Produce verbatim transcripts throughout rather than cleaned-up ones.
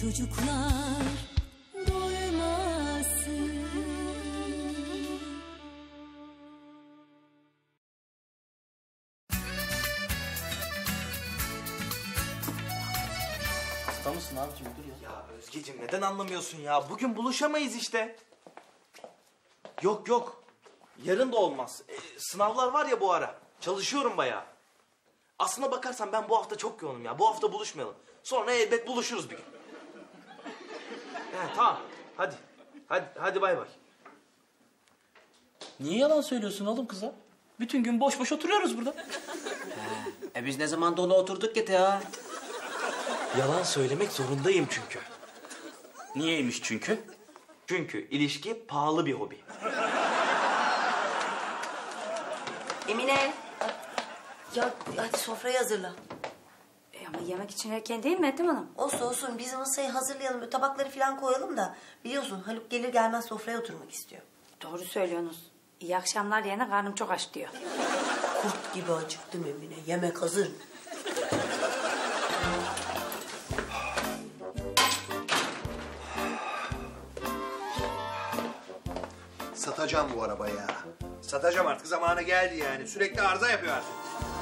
çocuklar doymasın. Hasta mısın abicim? Dur ya. Ya Özgeciğim neden anlamıyorsun ya? Bugün buluşamayız işte. Yok yok. Yarın da olmaz. Ee, sınavlar var ya bu ara. Çalışıyorum bayağı. Aslına bakarsan ben bu hafta çok yoğunum ya. Bu hafta buluşmayalım. Sonra elbet buluşuruz bir gün. He, tamam. Hadi. Hadi hadi bay bay. Niye yalan söylüyorsun oğlum kıza? Bütün gün boş boş oturuyoruz burada. E biz ne zaman dolu oturduk ki ya? Yalan söylemek zorundayım çünkü. Niyeymiş çünkü? Çünkü ilişki pahalı bir hobi. Emine. Ya hadi sofrayı hazırla. E ama yemek için erken değil mi Ethem Hanım? Olsun olsun biz masayı hazırlayalım. Böyle tabakları falan koyalım da. Biliyorsun Haluk gelir gelmez sofraya oturmak istiyor. Doğru söylüyorsunuz. İyi akşamlar diyene karnım çok aç diyor. Kurt gibi acıktım Emine. Yemek hazır mı? Satacağım bu arabayı ya. Satacağım artık, zamanı geldi yani. Sürekli arıza yapıyor artık.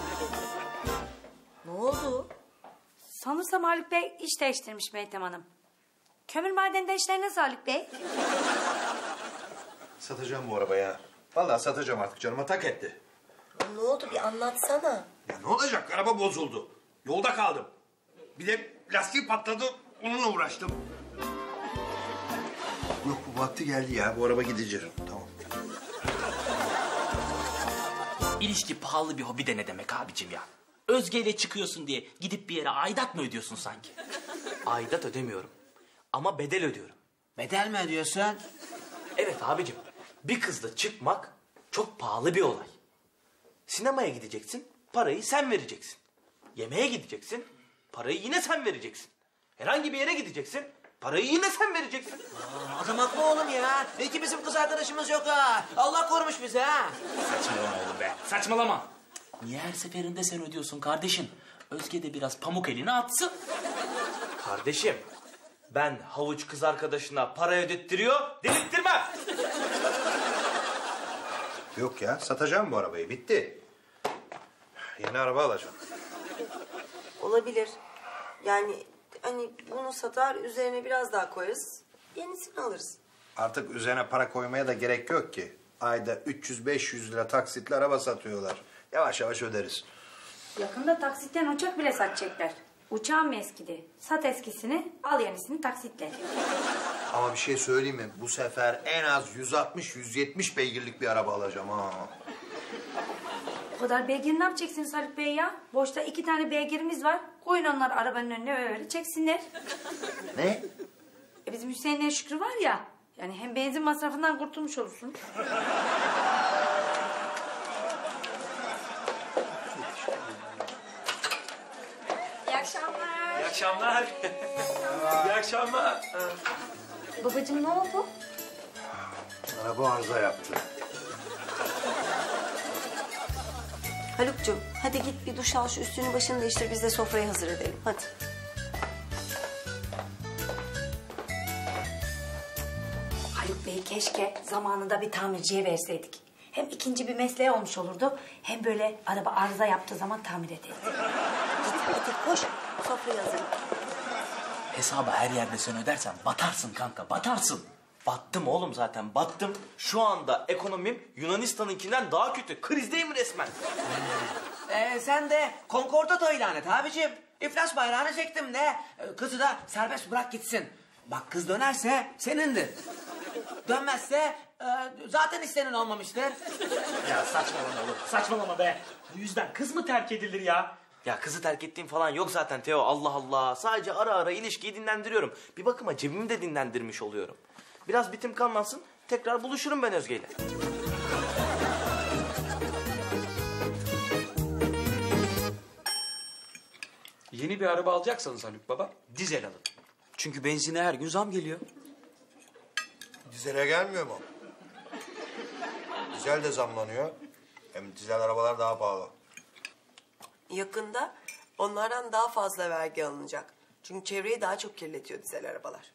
Ne oldu? Sanırsam Haluk Bey iş değiştirmiş Meltem Hanım. Kömür madeninde işler nasıl Haluk Bey? Satacağım bu arabayı ya. Vallahi satacağım artık, canıma tak etti. Ya ne oldu bir anlatsana. Ya ne olacak, araba bozuldu. Yolda kaldım. Bir de lastiği patladı, onunla uğraştım. Yok bu vakti geldi ya, bu araba gidecek. Tamam. İlişki pahalı bir hobi de ne demek abicim ya? Özge ile çıkıyorsun diye gidip bir yere aidat mı ödüyorsun sanki? Aidat ödemiyorum. Ama bedel ödüyorum. Bedel mi ödüyorsun? Evet abicim. Bir kızla çıkmak çok pahalı bir olay. Sinemaya gideceksin, parayı sen vereceksin. Yemeğe gideceksin, parayı yine sen vereceksin. Herhangi bir yere gideceksin, parayı yine sen vereceksin. Aa, adam haklı oğlum ya. Belki bizim kız arkadaşımız yok ha. Allah korumuş bizi ha. Saçmalama oğlum be, saçmalama. Niye her seferinde sen ödüyorsun kardeşim? Özge de biraz pamuk eline atsın. Kardeşim, ben havuç kız arkadaşına para ödettiriyor, delirttirmem. Yok ya, satacağım bu arabayı, bitti. Yeni araba alacağım. Olabilir. Yani hani bunu satar üzerine biraz daha koyarız. Yenisini alırız. Artık üzerine para koymaya da gerek yok ki. Ayda üç yüz beş yüz lira taksitle araba satıyorlar. Yavaş yavaş öderiz. Yakında taksitten uçak bile satacaklar. Uçağın mı eskidi? Sat eskisini, al yenisini taksitle. Ama bir şey söyleyeyim mi? Bu sefer en az yüz altmış yüz yetmiş beygirlik bir araba alacağım ha. O kadar beygir ne yapacaksınız Haluk Bey ya? Boşta iki tane beygirimiz var. Koyun onlar arabanın önüne öyle çeksinler. Ne? E bizim Hüseyin'le Şükrü var ya. Yani hem benzin masrafından kurtulmuş olursun. İyi akşamlar. İyi akşamlar. İyi akşamlar. Babacığım ne oldu? Araba arıza yaptı. Haluk'cum hadi git bir duş al şu üstünü başını değiştir biz de sofrayı hazır edelim hadi. Haluk Bey keşke zamanında bir tamirciye verseydik. Hem ikinci bir mesleği olmuş olurdu. Hem böyle araba arıza yaptığı zaman tamir ederdi. Git hadi koş sofrayı hazırla. Hesabı her yerde sen ödersen batarsın kanka, batarsın. Battım oğlum zaten, battım. Şu anda ekonomim Yunanistan'ınkinden daha kötü. Krizdeyim resmen. Ee, sen de konkordato ilan et abicim. İflas bayrağını çektim de e, kızı da serbest bırak gitsin. Bak kız dönerse senindir. Dönmezse e, zaten istenin olmamıştır. Ya saçmalama oğlum, saçmalama be. Bu yüzden kız mı terk edilir ya? Ya kızı terk ettiğim falan yok zaten Teo, Allah Allah. Sadece ara ara ilişkiyi dinlendiriyorum. Bir bakıma cebimi de dinlendirmiş oluyorum. Biraz bitim kanlansın, tekrar buluşurum ben Özge'yle. Yeni bir araba alacaksanız Haluk Baba, dizel alın. Çünkü benzine her gün zam geliyor. Dizele gelmiyor mu? Dizel de zamlanıyor. Hem dizel arabalar daha pahalı. Yakında onlardan daha fazla vergi alınacak. Çünkü çevreyi daha çok kirletiyor dizel arabalar.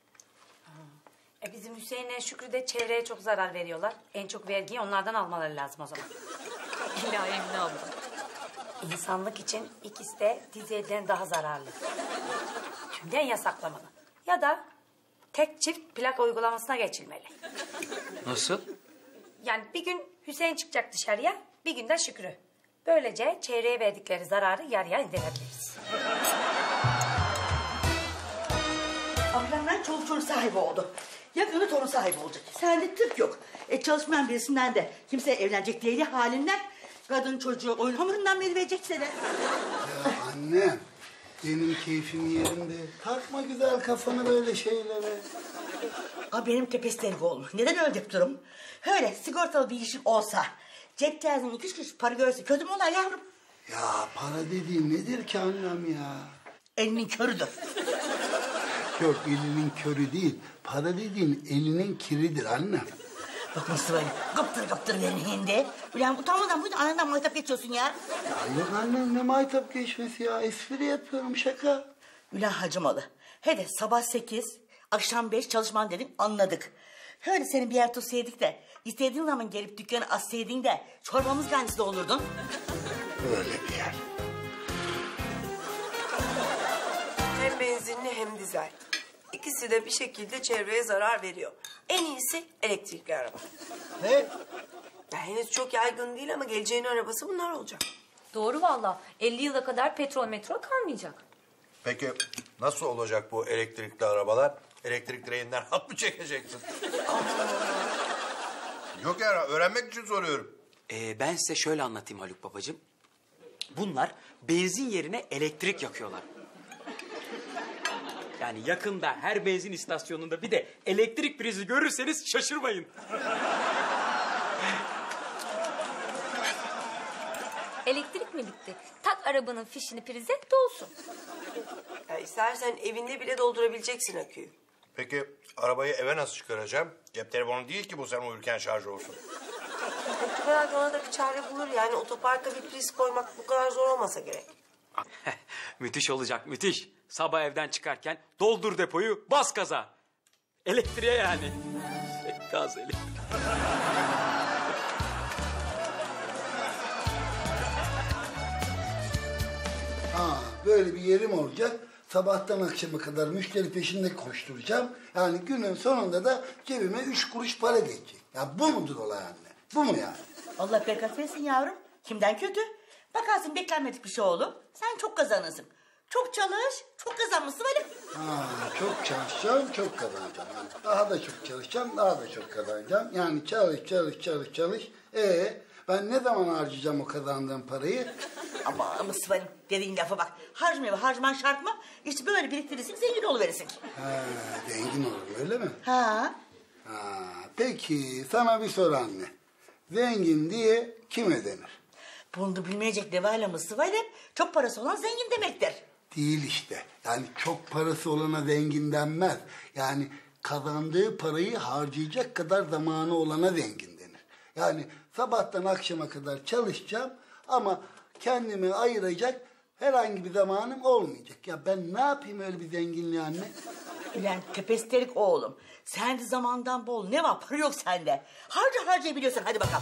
E bizim Hüseyin'le Şükrü de çevreye çok zarar veriyorlar. En çok vergiyi onlardan almaları lazım o zaman. İlahi Emine abla. İnsanlık için ikisi de dizelden daha zararlı. Tümden yasaklamalı. Ya da tek çift plak uygulamasına geçilmeli. Nasıl? Yani bir gün Hüseyin çıkacak dışarıya, bir gün de Şükrü. Böylece çevreye verdikleri zararı yarıya indirebiliriz. Ablamlar çoluk çocuk sahibi oldu. Yakını torun sahibi olacak. Sende tık yok. E çalışmayan birisinden de kimse evlenecek değil halinden. Kadın çocuğu oyun hamurundan beri verecek seni. Ya anne, benim keyfim yerinde. Takma güzel kafanı böyle şeylere. Aa, benim tepestelik oğlum. Neden öyle deyip durum? Öyle sigortalı bir işim olsa, cep terzinin iki üç kuruş para görse kötü mü olur yavrum? Ya para dediğin nedir ki annem ya? Elinin körüdür. Yok elinin körü değil. Para dediğin elinin kiridir annem. Bak nasıl böyle gıptır gıptır verin hindi. Ulan utanmadan buydu anandan maytap geçiyorsun ya. Ya yok annem ne maytap geçmesi ya. Espri yapıyorum şaka. Ulan hacımalı. Hadi sabah sekiz, akşam beş çalışman dedim anladık. Öyle seni bir yer tutsaydık da istediğin zaman gelip dükkanı açsaydın da çorbamız kendisi olurdun. Öyle bir yer. Hem benzinli hem dizel. İkisi de bir şekilde çevreye zarar veriyor. En iyisi elektrikli araba. Ne? Ya henüz çok yaygın değil ama geleceğin arabası bunlar olacak. Doğru valla. elli yıla kadar petrol metro kalmayacak. Peki nasıl olacak bu elektrikli arabalar? Elektrik direğinden hat mı çekeceksin? Yok ya, öğrenmek için soruyorum. Ee, ben size şöyle anlatayım Haluk babacığım. Bunlar benzin yerine elektrik yakıyorlar. Yani yakında her benzin istasyonunda bir de elektrik prizi görürseniz şaşırmayın. Elektrik mi bitti? Tak arabanın fişini prize dolsun. Ya istersen evinde bile doldurabileceksin aküyü. Peki arabayı eve nasıl çıkaracağım? Cep telefonu değil ki bu, sen uyurken şarj olsun. Muhtemelen ona da bir çare bulur. Yani otoparka bir priz koymak bu kadar zor olmasa gerek. Müthiş olacak, müthiş. Sabah evden çıkarken doldur depoyu, bas gaza. Elektriğe yani. Gaz elektrik. Ha, böyle bir yerim olacak. Sabahtan akşama kadar müşteri peşinde koşturacağım. Yani günün sonunda da cebime üç kuruş para geçecek. Ya bu mudur olay anne? Bu mu yani? Allah bereket versin yavrum. Kimden kötü? Bakarsın beklenmedik bir şey oğlum. Sen çok kazanırsın. Çok çalış, çok kazanmışsın öyle. Ha, çok çalışacağım, çok kazanacağım. Yani daha da çok çalışacağım, daha da çok kazanacağım. Yani çalış, çalış, çalış, çalış. Ee, ben ne zaman harcayacağım o kazandığım parayı? Ama Mısır'ın dediğin lafa bak. Harcama ve harcaman şart mı? İşte böyle biriktirirsin, zengin oluverirsin. Ha, zengin olur öyle mi? Ha? Ha, peki sana bir soru anne. Zengin diye kime denir? Bunu da bilmeyecek ne var la Mısır'ın? Çok parası olan zengin demektir. Değil işte. Yani çok parası olana zengin denmez. Yani kazandığı parayı harcayacak kadar zamanı olana zengin denir. Yani sabahtan akşama kadar çalışacağım ama kendimi ayıracak herhangi bir zamanım olmayacak. Ya ben ne yapayım öyle bir zenginliği anne? Ulan tepesterik oğlum. Sende zamandan bol. Ne var? Para yok sende. Harca harcayabiliyorsun. Hadi bakalım.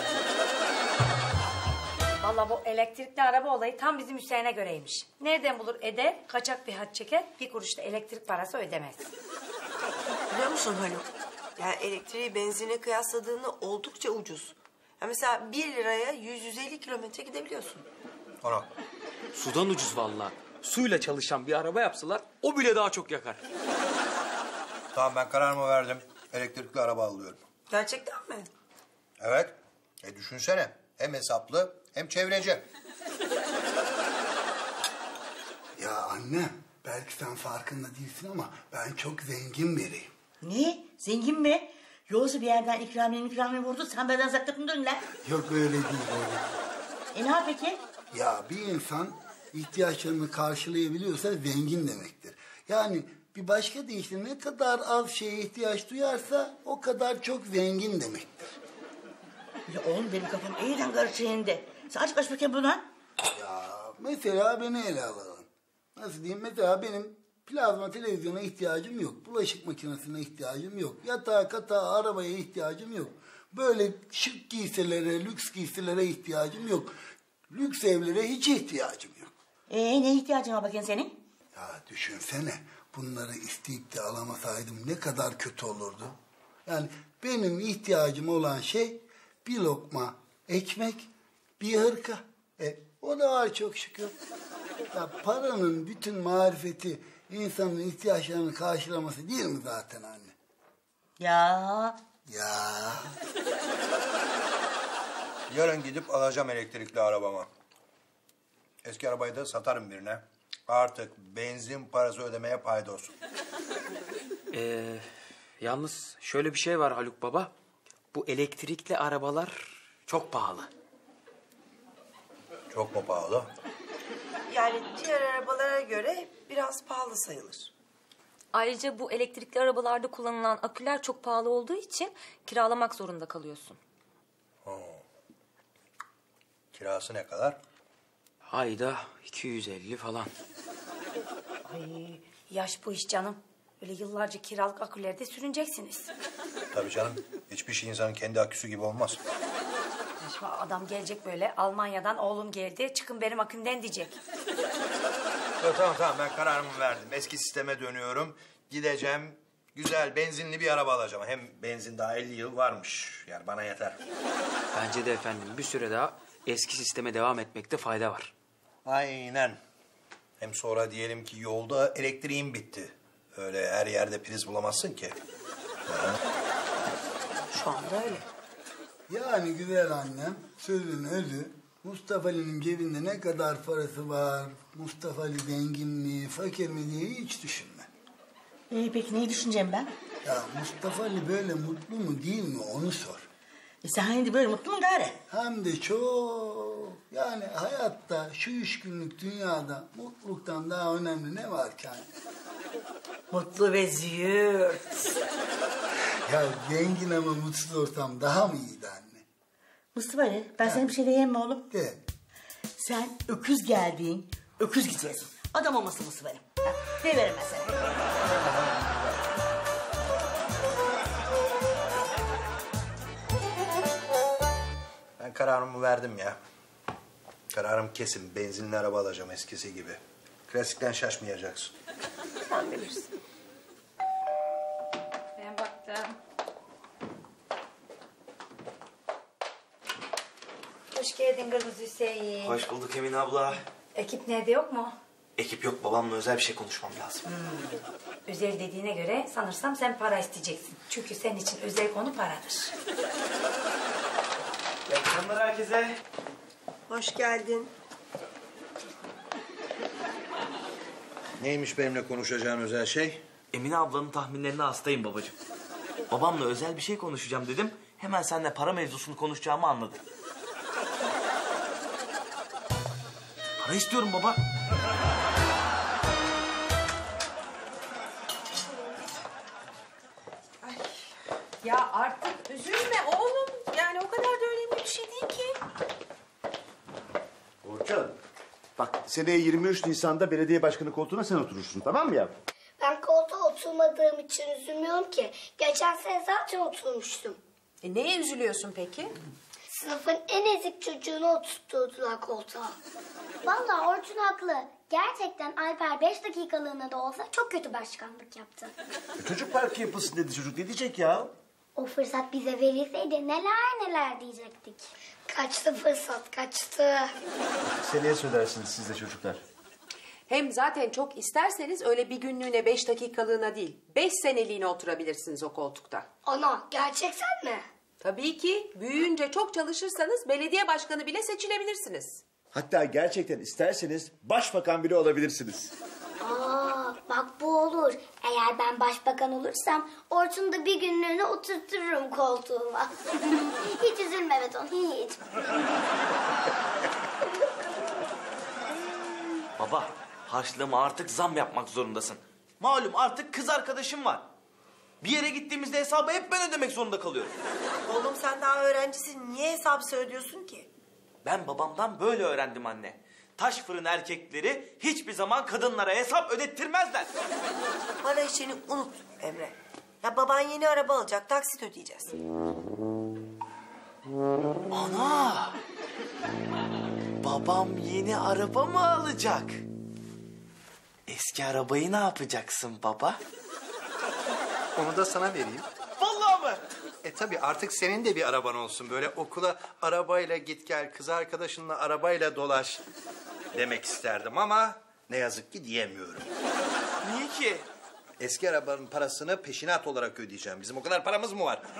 Vallahi bu elektrikli araba olayı tam bizim Hüseyin'e göreymiş. Nereden bulur eder, kaçak bir hat çeker, bir kuruş da elektrik parası ödemez. Biliyor musun Haluk? Yani elektriği benzine kıyasladığında oldukça ucuz. Ya mesela bir liraya yüz yüz elli kilometre gidebiliyorsun. Ana. Sudan ucuz vallahi. Suyla çalışan bir araba yapsalar o bile daha çok yakar. Tamam, ben kararımı verdim. Elektrikli araba alıyorum. Gerçekten mi? Evet. E düşünsene. Hem hesaplı hem çevreci. Ya anne, belki sen farkında değilsin ama ben çok zengin biriyim. Ne? Zengin mi? Yoksa bir yerden ikramiye ikramiye vurdu. Sen benden zaklatın dön lan. Yok öyle değil öyle. E ne yap peki? Ya bir insan ihtiyaçlarını karşılayabiliyorsa zengin demektir. Yani bir başka deyişle ne kadar az şeye ihtiyaç duyarsa o kadar çok zengin demektir. Ya oğlum benim kafam iyiden karışıyor şimdi. Sen aç aç bakayım bunu lan. Ya mesela beni ele alalım. nasıl diyeyim, mesela benim plazma televizyona ihtiyacım yok. Bulaşık makinesine ihtiyacım yok. Yatağa, katağa, arabaya ihtiyacım yok. Böyle şık giysilere, lüks giysilere ihtiyacım yok. Lüks evlere hiç ihtiyacım yok. Ee, ne ihtiyacın var bakayım senin? Ya düşünsene, bunları isteyip de alamasaydım ne kadar kötü olurdu. Yani benim ihtiyacım olan şey bir lokma ekmek, bir hırka. E, o da var çok şükür. Ya paranın bütün marifeti insanın ihtiyaçlarını karşılaması değil mi zaten anne? Ya. Ya. Yarın gidip alacağım elektrikli arabamı. Eski arabayı da satarım birine. Artık benzin parası ödemeye paydos. Ee, yalnız şöyle bir şey var Haluk Baba. Bu elektrikli arabalar çok pahalı. Çok mu pahalı? Yani diğer arabalara göre biraz pahalı sayılır. Ayrıca bu elektrikli arabalarda kullanılan aküler çok pahalı olduğu için kiralamak zorunda kalıyorsun. Kirası ne kadar? Ayda iki yüz elli falan. Ay, yaş bu iş canım. Öyle yıllarca kiralık akülerde sürüneceksiniz. Tabii canım. Hiçbir şey insanın kendi aküsü gibi olmaz. Şimdi adam gelecek böyle Almanya'dan oğlum geldi çıkın benim akümden diyecek. Yok, tamam tamam, ben kararımı verdim. Eski sisteme dönüyorum. Gideceğim, güzel benzinli bir araba alacağım. Hem benzin daha elli yıl varmış. Yani bana yeter. Bence de efendim bir süre daha eski sisteme devam etmekte fayda var. Aynen. Hem sonra diyelim ki yolda elektriğim bitti. Öyle her yerde priz bulamazsın ki. Şu anda öyle. Yani güzel annem, sözün özü, Mustafa Ali'nin cebinde ne kadar parası var, Mustafa Ali zengin mi, fakir mi diye hiç düşünme. Ee, peki neyi düşüneceğim ben? Ya Mustafa Ali böyle mutlu mu değil mi onu sor. E sen şimdi böyle mutlu mu gari? Hem de çok. Yani hayatta şu üç günlük dünyada mutluluktan daha önemli ne var ki hani? Mutlu ve züğürt. Ya zengin ama mutsuz ortam daha mı iyiydi anne? Mustafa Ali, ben sana bir şey diyeyim mi oğlum? De. Sen öküz geldiğin, öküz gideceksin. Adam olmasın Mustafa Ali. Ha, deyiverim ben sana. Ben kararımı verdim ya. Kararım kesin. Benzinli araba alacağım eskisi gibi. Klasikten şaşmayacaksın. Sen bilirsin. Ben baktım. Hoş geldin Kırmızı Hüseyin. Hoş bulduk Emine abla. Ekip nerede yok mu? Ekip yok, babamla özel bir şey konuşmam lazım. Özel dediğine göre sanırsam sen para isteyeceksin. Çünkü senin için özel konu paradır. İyi akşamlar herkese. Hoş geldin. Neymiş benimle konuşacağın özel şey? Emine ablanın tahminlerine hastayım babacığım. Babamla özel bir şey konuşacağım dedim. Hemen seninle para mevzusunu konuşacağımı anladım. Para istiyorum baba. Ya artık üzülme oğlum. Yani o kadar da önemli bir şey değil ki. Orçun, bak seneye yirmi üç Nisan'da belediye başkanı koltuğuna sen oturursun, tamam mı ya? Ben koltuğa oturmadığım için üzülmüyorum ki. Geçen sene zaten oturmuştum. E neye üzülüyorsun peki? Sınıfın en ezik çocuğunu oturtturdular koltuğa. Vallahi Orçun haklı. Gerçekten Alper beş dakikalığına da olsa çok kötü başkanlık yaptı. E, çocuk parkı yapılsın dedi çocuk, ne diyecek ya? O fırsat bize verilseydi neler neler diyecektik. Kaçtı fırsat, kaçtı. Seneye söylersiniz siz de çocuklar. Hem zaten çok isterseniz öyle bir günlüğüne beş dakikalığına değil, beş seneliğine oturabilirsiniz o koltukta. Ana, gerçekten mi? Tabii ki büyüyünce çok çalışırsanız belediye başkanı bile seçilebilirsiniz. Hatta gerçekten isterseniz başbakan bile olabilirsiniz. Aa, bak bu olur. Eğer ben başbakan olursam Orçun'u da bir günlüğüne oturturum koltuğuma. Hiç üzülme Beton, hiç. Baba, harçlığıma artık zam yapmak zorundasın. Malum artık kız arkadaşım var. Bir yere gittiğimizde hesabı hep ben ödemek zorunda kalıyorum. Oğlum sen daha öğrencisin. Niye hesap söylüyorsun ki? Ben babamdan böyle öğrendim anne. taş fırın erkekleri hiçbir zaman kadınlara hesap ödettirmezler. Para işini unut Emre. Ya baban yeni araba alacak, taksit ödeyeceğiz. Ana! Babam yeni araba mı alacak? Eski arabayı ne yapacaksın baba? Onu da sana vereyim. Vallahi mı? E tabii artık senin de bir araban olsun. Böyle okula arabayla git gel, kız arkadaşınla arabayla dolaş demek isterdim ama ne yazık ki diyemiyorum. Niye ki? Eski arabanın parasını peşinat olarak ödeyeceğim. Bizim o kadar paramız mı var?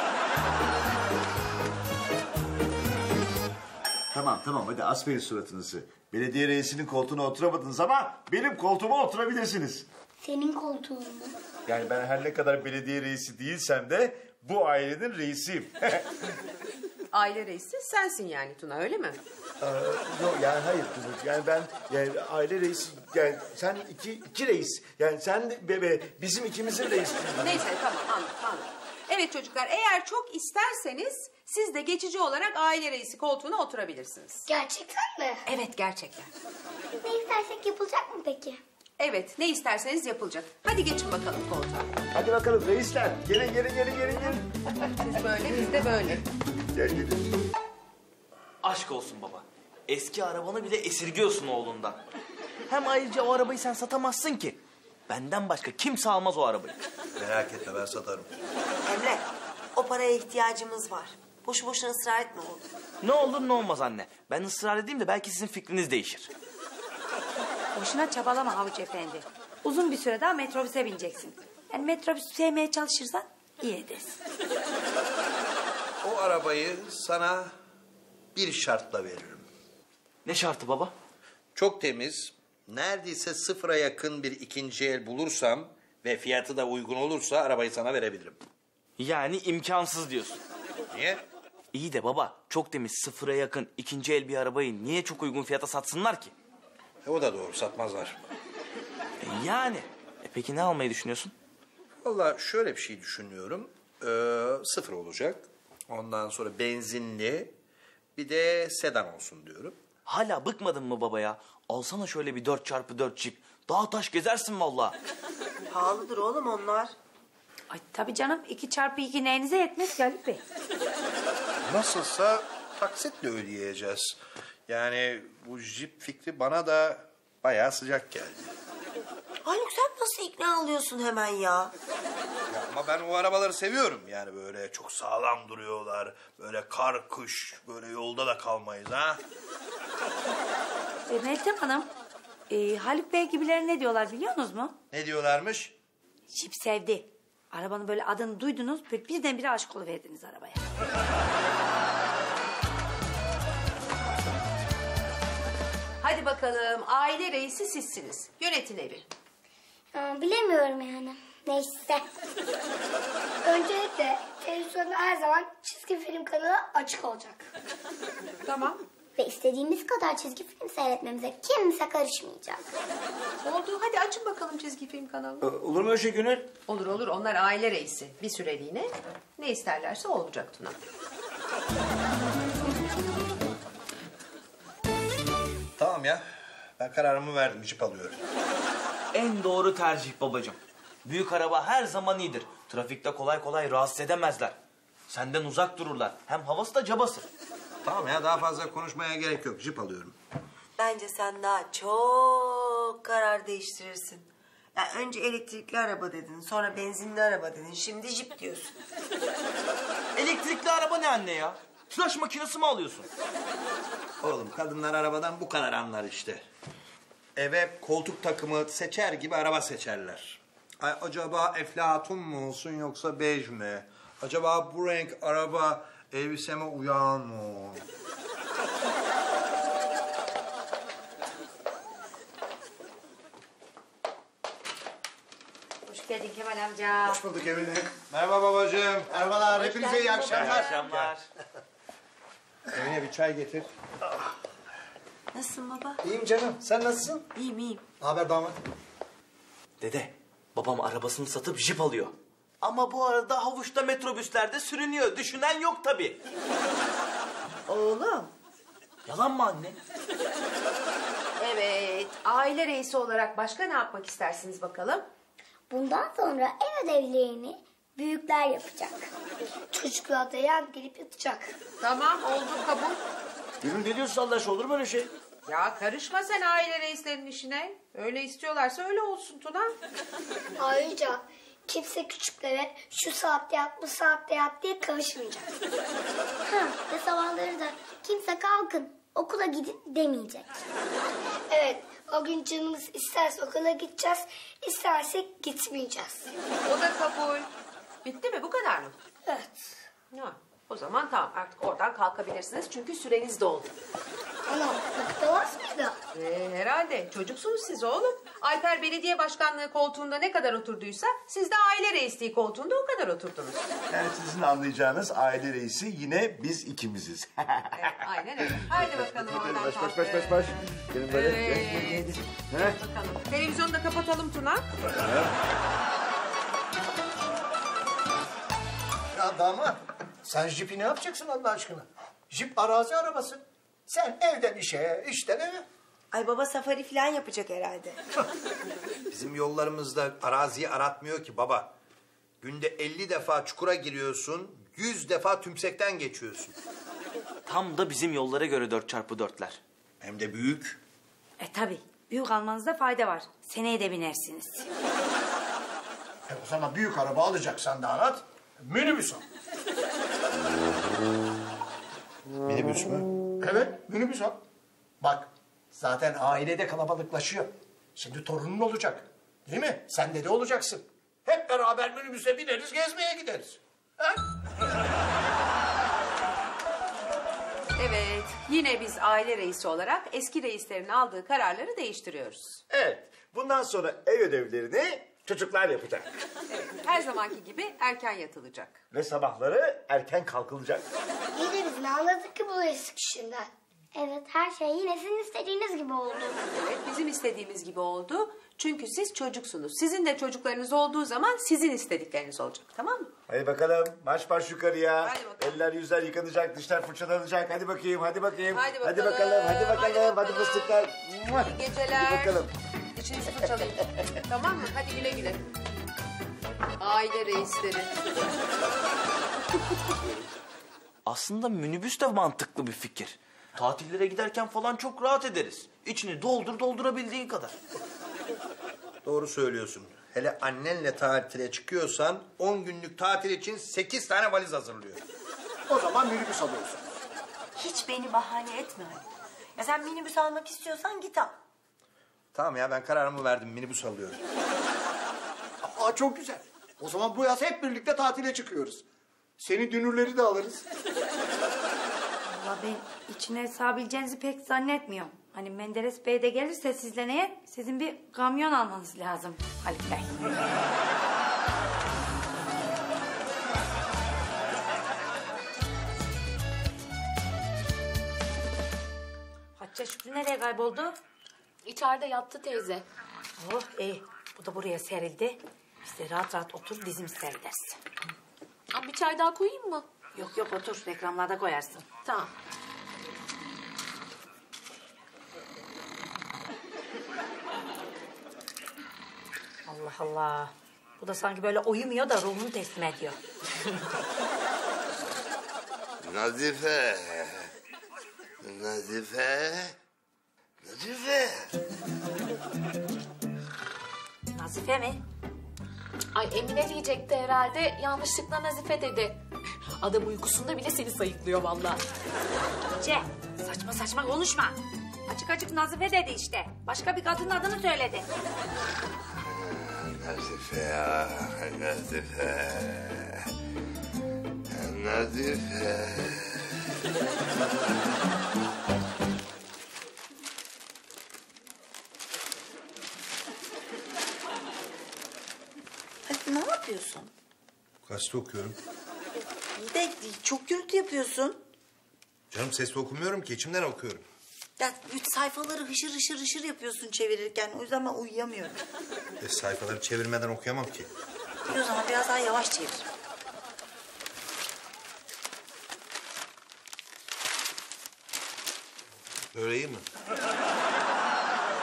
Tamam tamam hadi asmayın suratınızı. Belediye reisinin koltuğuna oturamadınız ama benim koltuğuma oturabilirsiniz. Senin koltuğun mu? Yani ben her ne kadar belediye reisi değilsem de bu ailenin reisiyim. Aile reisi sensin yani Tuna, öyle mi? Ee, yok yani hayır kızım. Yani ben yani aile reisi yani sen iki iki reis. Yani sen de be, be, bizim ikimizin reisi. Neyse tamam anladım anladım. Evet çocuklar, eğer çok isterseniz siz de geçici olarak aile reisi koltuğuna oturabilirsiniz. Gerçekten mi? Evet gerçekten. Ne istersek yapılacak mı peki? Evet, ne isterseniz yapılacak. Hadi geçin bakalım koltuğa. Hadi bakalım reisler. Gelin gelin gelin gelin. gelin. Siz böyle, biz de böyle. Gel gelin. Aşk olsun baba. Eski arabanı bile esirgiyorsun oğlundan. Hem ayrıca o arabayı sen satamazsın ki. Benden başka kimse almaz o arabayı. Merak etme ben satarım. Emre, o paraya ihtiyacımız var. Boşu boşuna ısrar etme oğlum. Ne olur ne olmaz anne. Ben ısrar edeyim de belki sizin fikriniz değişir. Boşuna çabalama Havuç Efendi. Uzun bir süre daha metrobüse bineceksin. Yani metrobüs sevmeye çalışırsan iyi edersin. O arabayı sana bir şartla veririm. Ne şartı baba? Çok temiz, neredeyse sıfıra yakın bir ikinci el bulursam ve fiyatı da uygun olursa arabayı sana verebilirim. Yani imkansız diyorsun. Niye? İyi de baba, çok temiz sıfıra yakın ikinci el bir arabayı niye çok uygun fiyata satsınlar ki? E, o da doğru, satmazlar. E, yani. E, peki ne almayı düşünüyorsun? Vallahi şöyle bir şey düşünüyorum. Ee, sıfır olacak. Ondan sonra benzinli, bir de sedan olsun diyorum. Hala bıkmadın mı baba ya? Alsana şöyle bir dört çarpı dört çip. Dağ taş gezersin vallahi. Pahalıdır oğlum onlar. Ay tabii canım, iki çarpı iki neyinize yetmez ki Haluk Bey. Nasılsa taksitle ödeyeceğiz. Yani bu jip fikri bana da bayağı sıcak geldi. Haluk sen nasıl ikna oluyorsun hemen ya? Ya ama ben o arabaları seviyorum. Yani böyle çok sağlam duruyorlar. Böyle kar, kış, böyle yolda da kalmayız ha. E, Meltem Hanım, e, Haluk Bey gibiler ne diyorlar biliyor musunuz mu? Ne diyorlarmış? Jip sevdi. Arabanın böyle adını duydunuz, böyle birdenbire aşık oluverdiniz arabaya. Hadi bakalım, aile reisi sizsiniz. Yönetin evi. Aa, bilemiyorum yani. Neyse. Öncelikle televizyonda her zaman çizgi film kanalı açık olacak. Tamam. Ve istediğimiz kadar çizgi film seyretmemize kimse karışmayacak. Oldu, hadi açın bakalım çizgi film kanalını. Olur mu öyle şey Gönül? Olur olur, onlar aile reisi. Bir süreliğine ne isterlerse o olacak Tuna. Tamam ya. Ben kararımı verdim. Jip alıyorum. En doğru tercih babacığım. Büyük araba her zaman iyidir. Trafikte kolay kolay rahatsız edemezler. Senden uzak dururlar. Hem havası da cabası. Tamam ya, daha fazla konuşmaya gerek yok. Jip alıyorum. Bence sen daha çok karar değiştirirsin. Yani önce elektrikli araba dedin, sonra benzinli araba dedin, şimdi jip diyorsun. Elektrikli araba ne anne ya? Tıraş makinesi mi alıyorsun? Oğlum kadınlar arabadan bu kadar anlar işte. Eve koltuk takımı seçer gibi araba seçerler. Ay, acaba eflatun mu olsun yoksa bej mi? Acaba bu renk araba elbiseme uyan mı? Hoş geldin Kemal amca. Hoş bulduk Emine. Merhaba babacığım. Merhabalar, hepinize iyi akşamlar. akşamlar. Emine bir çay getir. Nasılsın baba? İyiyim canım, sen nasılsın? İyiyim iyiyim. Ne haber damat? Dede, babam arabasını satıp jip alıyor. Ama bu arada havuçta metrobüslerde sürünüyor. Düşünen yok tabii. Oğlum. Yalan mı anne? Evet, aile reisi olarak başka ne yapmak istersiniz bakalım? Bundan sonra ev ödevlerini büyükler yapacak. Çocuklar da yan gelip yatacak. Tamam, oldu, kabul. Gülüm ne diyorsun Allah aşkına, olur mu öyle şey? Ya karışma sen aile reislerinin işine. Öyle istiyorlarsa öyle olsun Tuna. Ayrıca kimse küçüklere şu saatte yat, bu saatte yat diye karışmayacak. Ha, ve sabahları da kimse kalkın, okula gidin demeyecek. Evet, o gün canımız isterse okula gideceğiz, istersek gitmeyeceğiz. O da kabul. Bitti mi, bu kadar mı? Evet. Ha, o zaman tamam, artık oradan kalkabilirsiniz çünkü süreniz doldu. Ana, vakit var mıydı? Ee, herhalde. Çocuksunuz siz oğlum. Alper belediye başkanlığı koltuğunda ne kadar oturduysa siz de aile reisliği koltuğunda o kadar oturdunuz. Yani sizin anlayacağınız aile reisi yine biz ikimiziz. Evet, aynen öyle. Haydi bakalım oradan Baş baş baş kalkın. baş baş. Gelin böyle. Evet. Heh. Bakalım. Televizyonu da kapatalım Tuna. Ya damat, sen jipi ne yapacaksın Allah aşkına? Jip arazi arabası. Sen evden işe, işten eve. Ay baba safari falan yapacak herhalde. Bizim yollarımızda araziyi aratmıyor ki baba. Günde elli defa çukura giriyorsun, yüz defa tümsekten geçiyorsun. Tam da bizim yollara göre dört çarpı dörtler. Hem de büyük. E tabii. Büyük almanızda fayda var. Seneye de binersiniz. E, o zaman büyük araba alacaksan damat, minibüs al. Minibüs mü? Evet, minibüs al. Bak, zaten ailede kalabalıklaşıyor. Şimdi torunun olacak. Değil mi? Sen de de olacaksın. Hep beraber minibüse bineriz, gezmeye gideriz. Ha? Evet, yine biz aile reisi olarak eski reislerin aldığı kararları değiştiriyoruz. Evet, bundan sonra ev ödevlerini çocuklar yapacak. Her zamanki gibi erken yatılacak. Ve sabahları erken kalkılacak. İyi de biz ne anladık ki bu eski işinden? Evet, her şey yine sizin istediğiniz gibi oldu. Evet, bizim istediğimiz gibi oldu. Çünkü siz çocuksunuz. Sizin de çocuklarınız olduğu zaman sizin istedikleriniz olacak, tamam mı? Hadi bakalım, marş marş yukarıya. Hadi bakalım. Eller yüzler yıkanacak, dişler fırçalanacak. Hadi bakayım, hadi bakayım. Hadi Hadi bakalım, bakalım, hadi bakalım. hadi Hadi, bakalım. fıstıklar. Muah. İyi geceler. Hadi bakalım. İçinizi fırçalayın. Tamam mı? Hadi güle güle. Aile reisleri. Aslında minibüs de mantıklı bir fikir. Tatillere giderken falan çok rahat ederiz. İçini doldur doldurabildiğin kadar. Doğru söylüyorsun. Hele annenle tatile çıkıyorsan on günlük tatil için sekiz tane valiz hazırlıyor. O zaman minibüs alıyorsun. Hiç beni bahane etme. Ya sen minibüs almak istiyorsan git al. Tamam ya ben kararımı verdim minibüs alıyorum. Aa, çok güzel. O zaman bu yaz hep birlikte tatile çıkıyoruz. Seni dünürleri de alırız. Valla ben içine sığabileceğinizi pek zannetmiyorum. Hani Menderes Bey de gelirse sizle neye? Sizin bir kamyon almanız lazım Halit Bey. Hatice Şükrü nereye kayboldu? İçeride yattı teyze. Oh iyi. Bu da buraya serildi. Biz de rahat rahat otur dizim seyredersin. Abi bir çay daha koyayım mı? Yok yok otur reklamlarda koyarsın. Tamam. Allah Allah. Bu da sanki böyle uyumuyor da ruhunu teslim ediyor. Nazife. Nazife. Nazife. Nazife mi? Ay Emine diyecekti herhalde. Yanlışlıkla Nazife dedi. Adam uykusunda bile seni sayıklıyor vallahi. Ce, saçma saçma konuşma. Açık açık Nazife dedi işte. Başka bir kadının adını söyledi. Nazife ya. Nazife. Nazife. Hadi ne yapıyorsun? Gazete okuyorum. İyi de çok gürültü yapıyorsun. Canım sesle okumuyorum ki içimden okuyorum. Ya üç sayfaları hışır hışır hışır yapıyorsun çevirirken. O yüzden ben uyuyamıyorum. E, sayfaları çevirmeden okuyamam ki. İyi o zaman biraz daha yavaş çevir. Böyle iyi mi?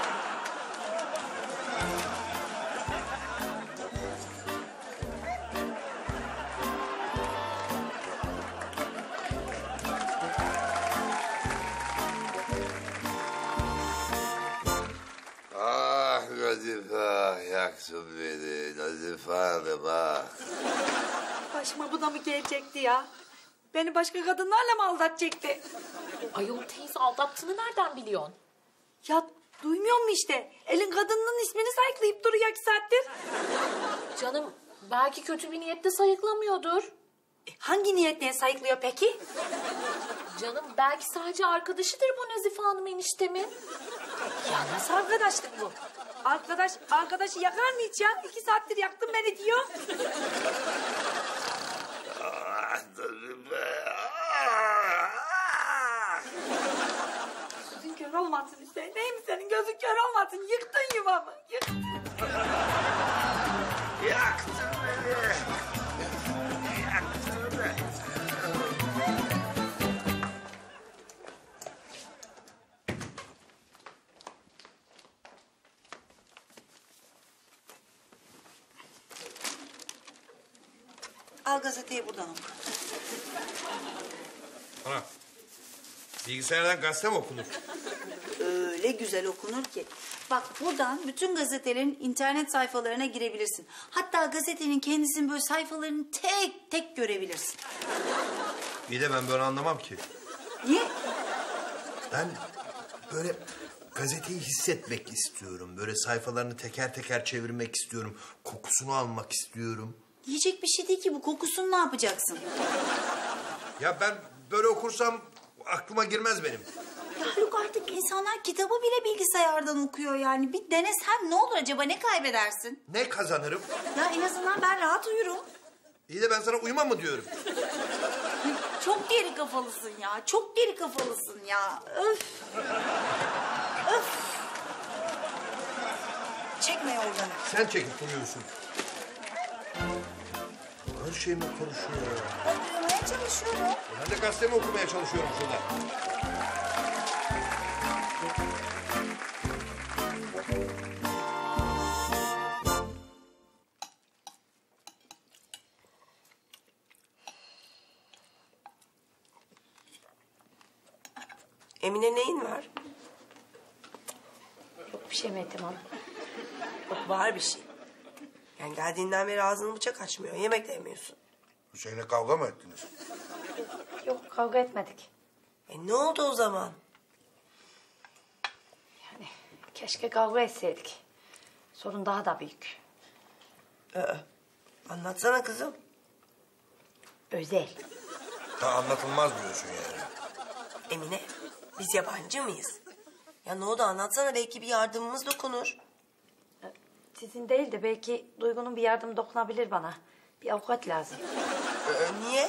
Nazife yaksın beni. Nazife Hanım ah. Başıma bu da mı gelecekti ya? Beni başka kadınlarla mı aldatacaktı? Ayol teyze aldattığını nereden biliyorsun? Ya duymuyor musun işte? Elin kadınının ismini sayıklayıp duruyor iki saattir. Canım belki kötü bir niyette sayıklamıyordur. E, hangi niyetle sayıklıyor peki? Canım belki sadece arkadaşıdır bu Nazife Hanım eniştemin. Ya nasıl arkadaşlık bu? Arkadaş, arkadaşı yakar mı hiç ya? İki saattir yaktın beni diyor. Ah, Nazife. Gözün kör olmasın Hüseyin. Değil mi senin gözün kör olmasın? Yıktın yuvamı. Yıktın. Yaktın beni. Yaktın beni. Al gazeteyi buradan oku. Ana, bilgisayardan gazete mi okunur? Öyle güzel okunur ki. Bak buradan bütün gazetelerin internet sayfalarına girebilirsin. Hatta gazetenin kendisinin böyle sayfalarını tek tek görebilirsin. İyi de ben böyle anlamam ki. Niye? Ben böyle gazeteyi hissetmek istiyorum. Böyle sayfalarını teker teker çevirmek istiyorum. Kokusunu almak istiyorum. Yiyecek bir şey değil ki bu. Kokusunu ne yapacaksın? Ya ben böyle okursam aklıma girmez benim. Ya Haluk artık insanlar kitabı bile bilgisayardan okuyor yani. Bir denesem ne olur acaba? Ne kaybedersin? Ne kazanırım? Ya en azından ben rahat uyurum. İyi de ben sana uyuma mı diyorum? Çok geri kafalısın ya. Çok geri kafalısın ya. Öf. Öf. Çekme oradan. Sen çekip duruyorsun. Her şeyimi konuşuyor. Ben uyumaya çalışıyorum. Ben de gazetemi okumaya çalışıyorum şurada. Emine neyin var? Yok bir şey Meltem Hanım. Yok var bir şey. Yani geldiğinden beri ağzını bıçak açmıyor. Yemek de yemiyorsun. Hüseyin'le kavga mı ettiniz? Yok kavga etmedik. E ne oldu o zaman? Yani keşke kavga etseydik. Sorun daha da büyük. Ee, anlatsana kızım. Özel. Ha, anlatılmaz diyorsun yani. Emine biz yabancı mıyız? Ya ne oldu anlatsana belki bir yardımımız dokunur. Sizin değil de belki Duygu'nun bir yardımı dokunabilir bana. Bir avukat lazım. Ee, niye?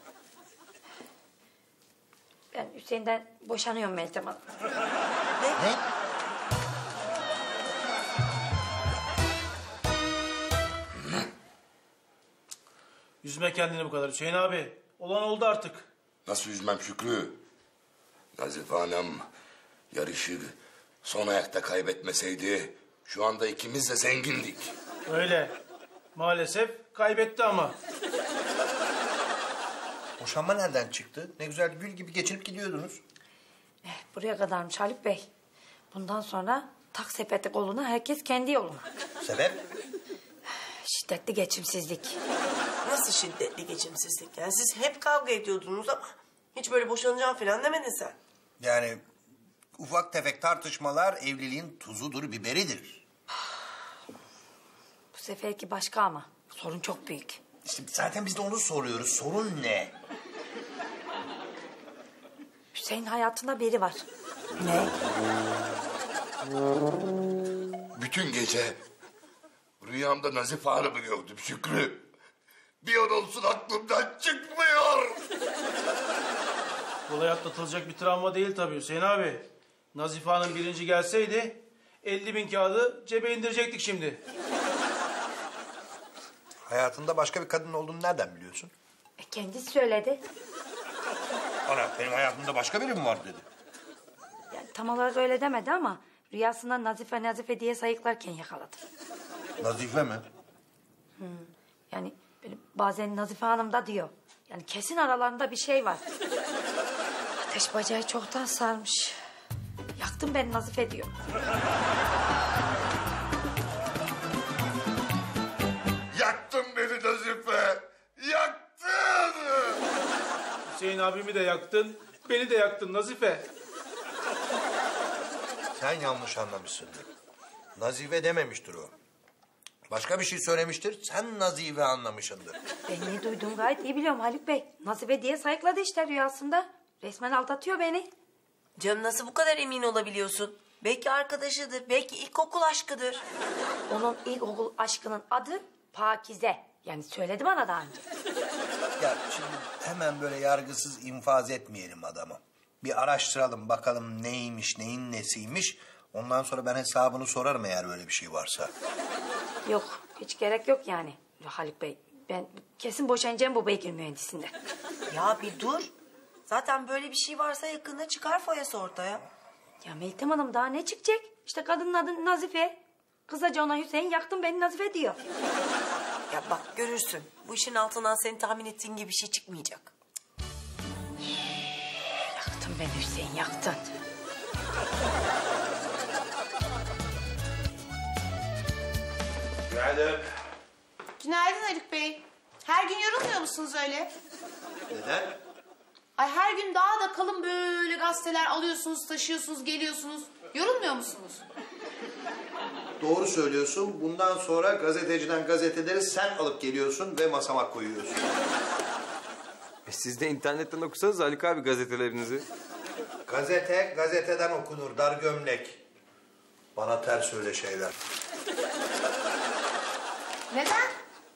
Ben Hüseyin'den boşanıyorum Meltem Hanım. Ne? Ne? Üzme kendini bu kadar Hüseyin abi. Olan oldu artık. Nasıl üzmem Şükrü? Nazife Hanım yarışı son ayakta kaybetmeseydi şu anda ikimiz de zengindik. Öyle. Maalesef kaybetti ama. Boşanma nereden çıktı? Ne güzel gül gibi geçinip gidiyordunuz. Eh, buraya kadarmış Haluk Bey. Bundan sonra tak sepeti koluna, herkes kendi yoluna. Sebep? Şiddetli geçimsizlik. Nasıl şiddetli geçimsizlik? Yani siz hep kavga ediyordunuz ama hiç böyle boşanacağım falan demedin sen. Yani ufak tefek tartışmalar evliliğin tuzudur, biberidir. Bu seferki başka ama sorun çok büyük. İşte zaten biz de onu soruyoruz. Sorun ne? Hüseyin hayatında biri var. Ne? Bütün gece rüyamda Nazife Hanım'ı gördüm Şükrü. Bir an olsun aklımdan çıkmıyor. Olay atlatılacak bir travma değil tabii Hüseyin abi. Nazife Hanım birinci gelseydi elli bin kağıdı cebe indirecektik şimdi. Hayatında başka bir kadın olduğunu nereden biliyorsun? E, kendisi söyledi. Ana benim hayatımda başka biri mi var dedi. Yani tam olarak öyle demedi ama rüyasında Nazife Nazife diye sayıklarken yakaladı. Nazife mi? Hmm. Yani böyle bazen Nazife Hanım da diyor. Yani kesin aralarında bir şey var. Ateş bacağı çoktan sarmış. Yaktın beni Nazife diyor. Hüseyin abimi de yaktın, beni de yaktın Nazife. Sen yanlış anlamışsındır. Nazife dememiştir o. Başka bir şey söylemiştir, sen Nazife anlamışsındır. Ben ne duydum gayet iyi biliyorum Haluk Bey. Nazife diye sayıkladı işte rüyasında. Resmen aldatıyor beni. Canım nasıl bu kadar emin olabiliyorsun? Belki arkadaşıdır, belki ilkokul aşkıdır. Onun ilkokul aşkının adı Pakize. Yani söyledi bana daha önce. Ya şimdi hemen böyle yargısız infaz etmeyelim adamı. Bir araştıralım bakalım neymiş, neyin nesiymiş. Ondan sonra ben hesabını sorarım eğer böyle bir şey varsa. Yok, hiç gerek yok yani Haluk Bey. Ben kesin boşanacağım bu beygir mühendisinden. Ya bir dur. Zaten böyle bir şey varsa yakında çıkar foyası ortaya. Ya Meltem Hanım daha ne çıkacak? İşte kadının adı Nazife. Kısaca ona Hüseyin yaktın beni Nazife diyor. Ya bak görürsün. Bu işin altından senin tahmin ettiğin gibi bir şey çıkmayacak. Yaktın beni Hüseyin yaktın. Günaydın. Günaydın Haluk Bey. Her gün yorulmuyor musunuz öyle? Neden? Ay her gün daha da kalın böyle gazeteler alıyorsunuz, taşıyorsunuz, geliyorsunuz. Yorulmuyor musunuz? Doğru söylüyorsun. Bundan sonra gazeteciden gazeteleri sen alıp geliyorsun ve masama koyuyorsun. E siz de internetten okusanız Haluk abi gazetelerinizi. Gazete gazeteden okunur, dar gömlek. Bana ters öyle şeyler. Neden?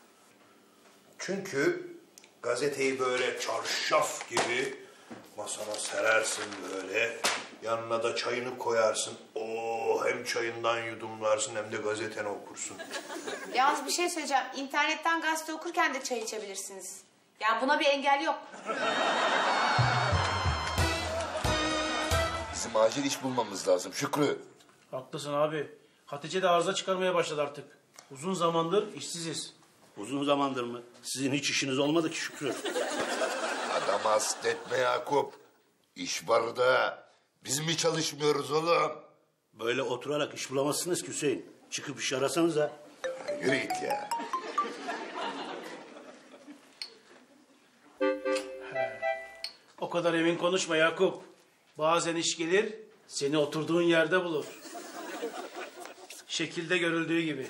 Çünkü gazeteyi böyle çarşaf gibi masana serersin böyle. Yanına da çayını koyarsın. Oo, hem çayından yudumlarsın hem de gazeteni okursun. Yalnız bir şey söyleyeceğim. İnternetten gazete okurken de çay içebilirsiniz. Yani buna bir engel yok. Bizim acil iş bulmamız lazım Şükrü. Haklısın abi. Hatice de arıza çıkarmaya başladı artık. Uzun zamandır işsiziz. Uzun zamandır mı? Sizin hiç işiniz olmadı ki Şükrü. Adamı hasta etme Yakup. İş var da biz mi çalışmıyoruz oğlum? Böyle oturarak iş bulamazsınız ki Hüseyin. Çıkıp iş arasanıza. Yürü git ya. O kadar emin konuşma Yakup. Bazen iş gelir, seni oturduğun yerde bulur. Şekilde görüldüğü gibi.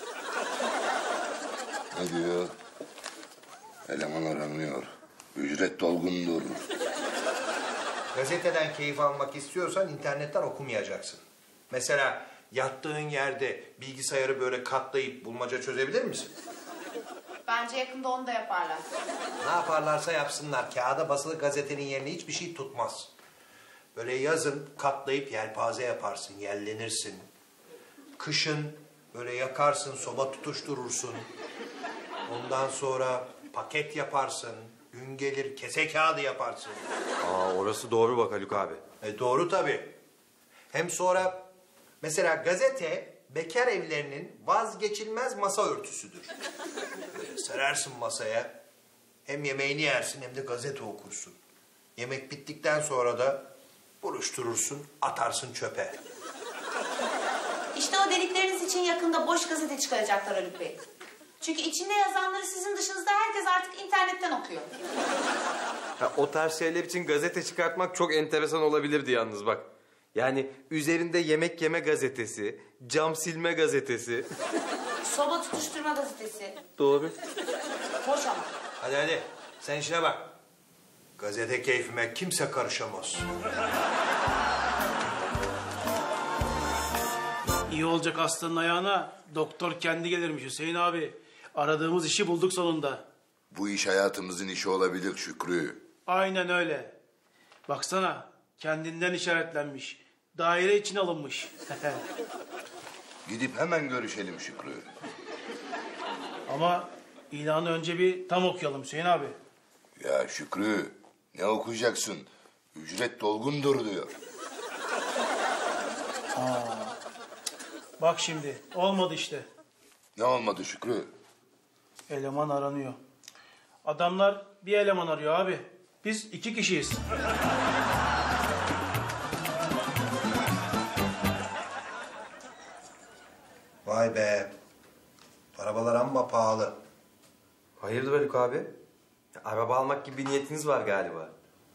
Ne diyor? Eleman aranıyor. Ücret dolgundur. Gazeteden keyif almak istiyorsan internetten okumayacaksın. Mesela yattığın yerde bilgisayarı böyle katlayıp bulmaca çözebilir misin? Bence yakında onu da yaparlar. Ne yaparlarsa yapsınlar. Kağıda basılı gazetenin yerine hiçbir şey tutmaz. Böyle yazın katlayıp yelpaze yaparsın, yellenirsin. Kışın böyle yakarsın, soba tutuşturursun. Ondan sonra paket yaparsın. Gün gelir kese kağıdı yaparsın. Aa orası doğru bak Haluk abi. E doğru tabii. Hem sonra mesela gazete bekar evlerinin vazgeçilmez masa örtüsüdür. Böyle serersin masaya. Hem yemeğini yersin hem de gazete okursun. Yemek bittikten sonra da buruşturursun, atarsın çöpe. İşte o dedikleriniz için yakında boş gazete çıkaracaklar Haluk Bey. Çünkü içinde yazanları sizin dışınızda herkes artık internetten okuyor. Ha, o tarz şeyler için gazete çıkartmak çok enteresan olabilirdi yalnız bak. Yani üzerinde yemek yeme gazetesi, cam silme gazetesi. Soba tutuşturma gazetesi. Doğru. Hoş ama. Hadi hadi sen işine bak. Gazete keyfime kimse karışamaz. İyi olacak hastanın ayağına. Doktor kendi gelirmiş Hüseyin abi. Aradığımız işi bulduk sonunda. Bu iş hayatımızın işi olabilir Şükrü. Aynen öyle. Baksana kendinden işaretlenmiş. Daire için alınmış. Gidip hemen görüşelim Şükrü. Ama ilanı önce bir tam okuyalım Hüseyin abi. Ya Şükrü ne okuyacaksın? Ücret dolgundur diyor. Aa, bak şimdi olmadı işte. Ne olmadı Şükrü? Eleman aranıyor. Adamlar bir eleman arıyor abi. Biz iki kişiyiz. Vay be. Arabalar amma pahalı. Hayırdır Haluk abi? Ya, araba almak gibi bir niyetiniz var galiba.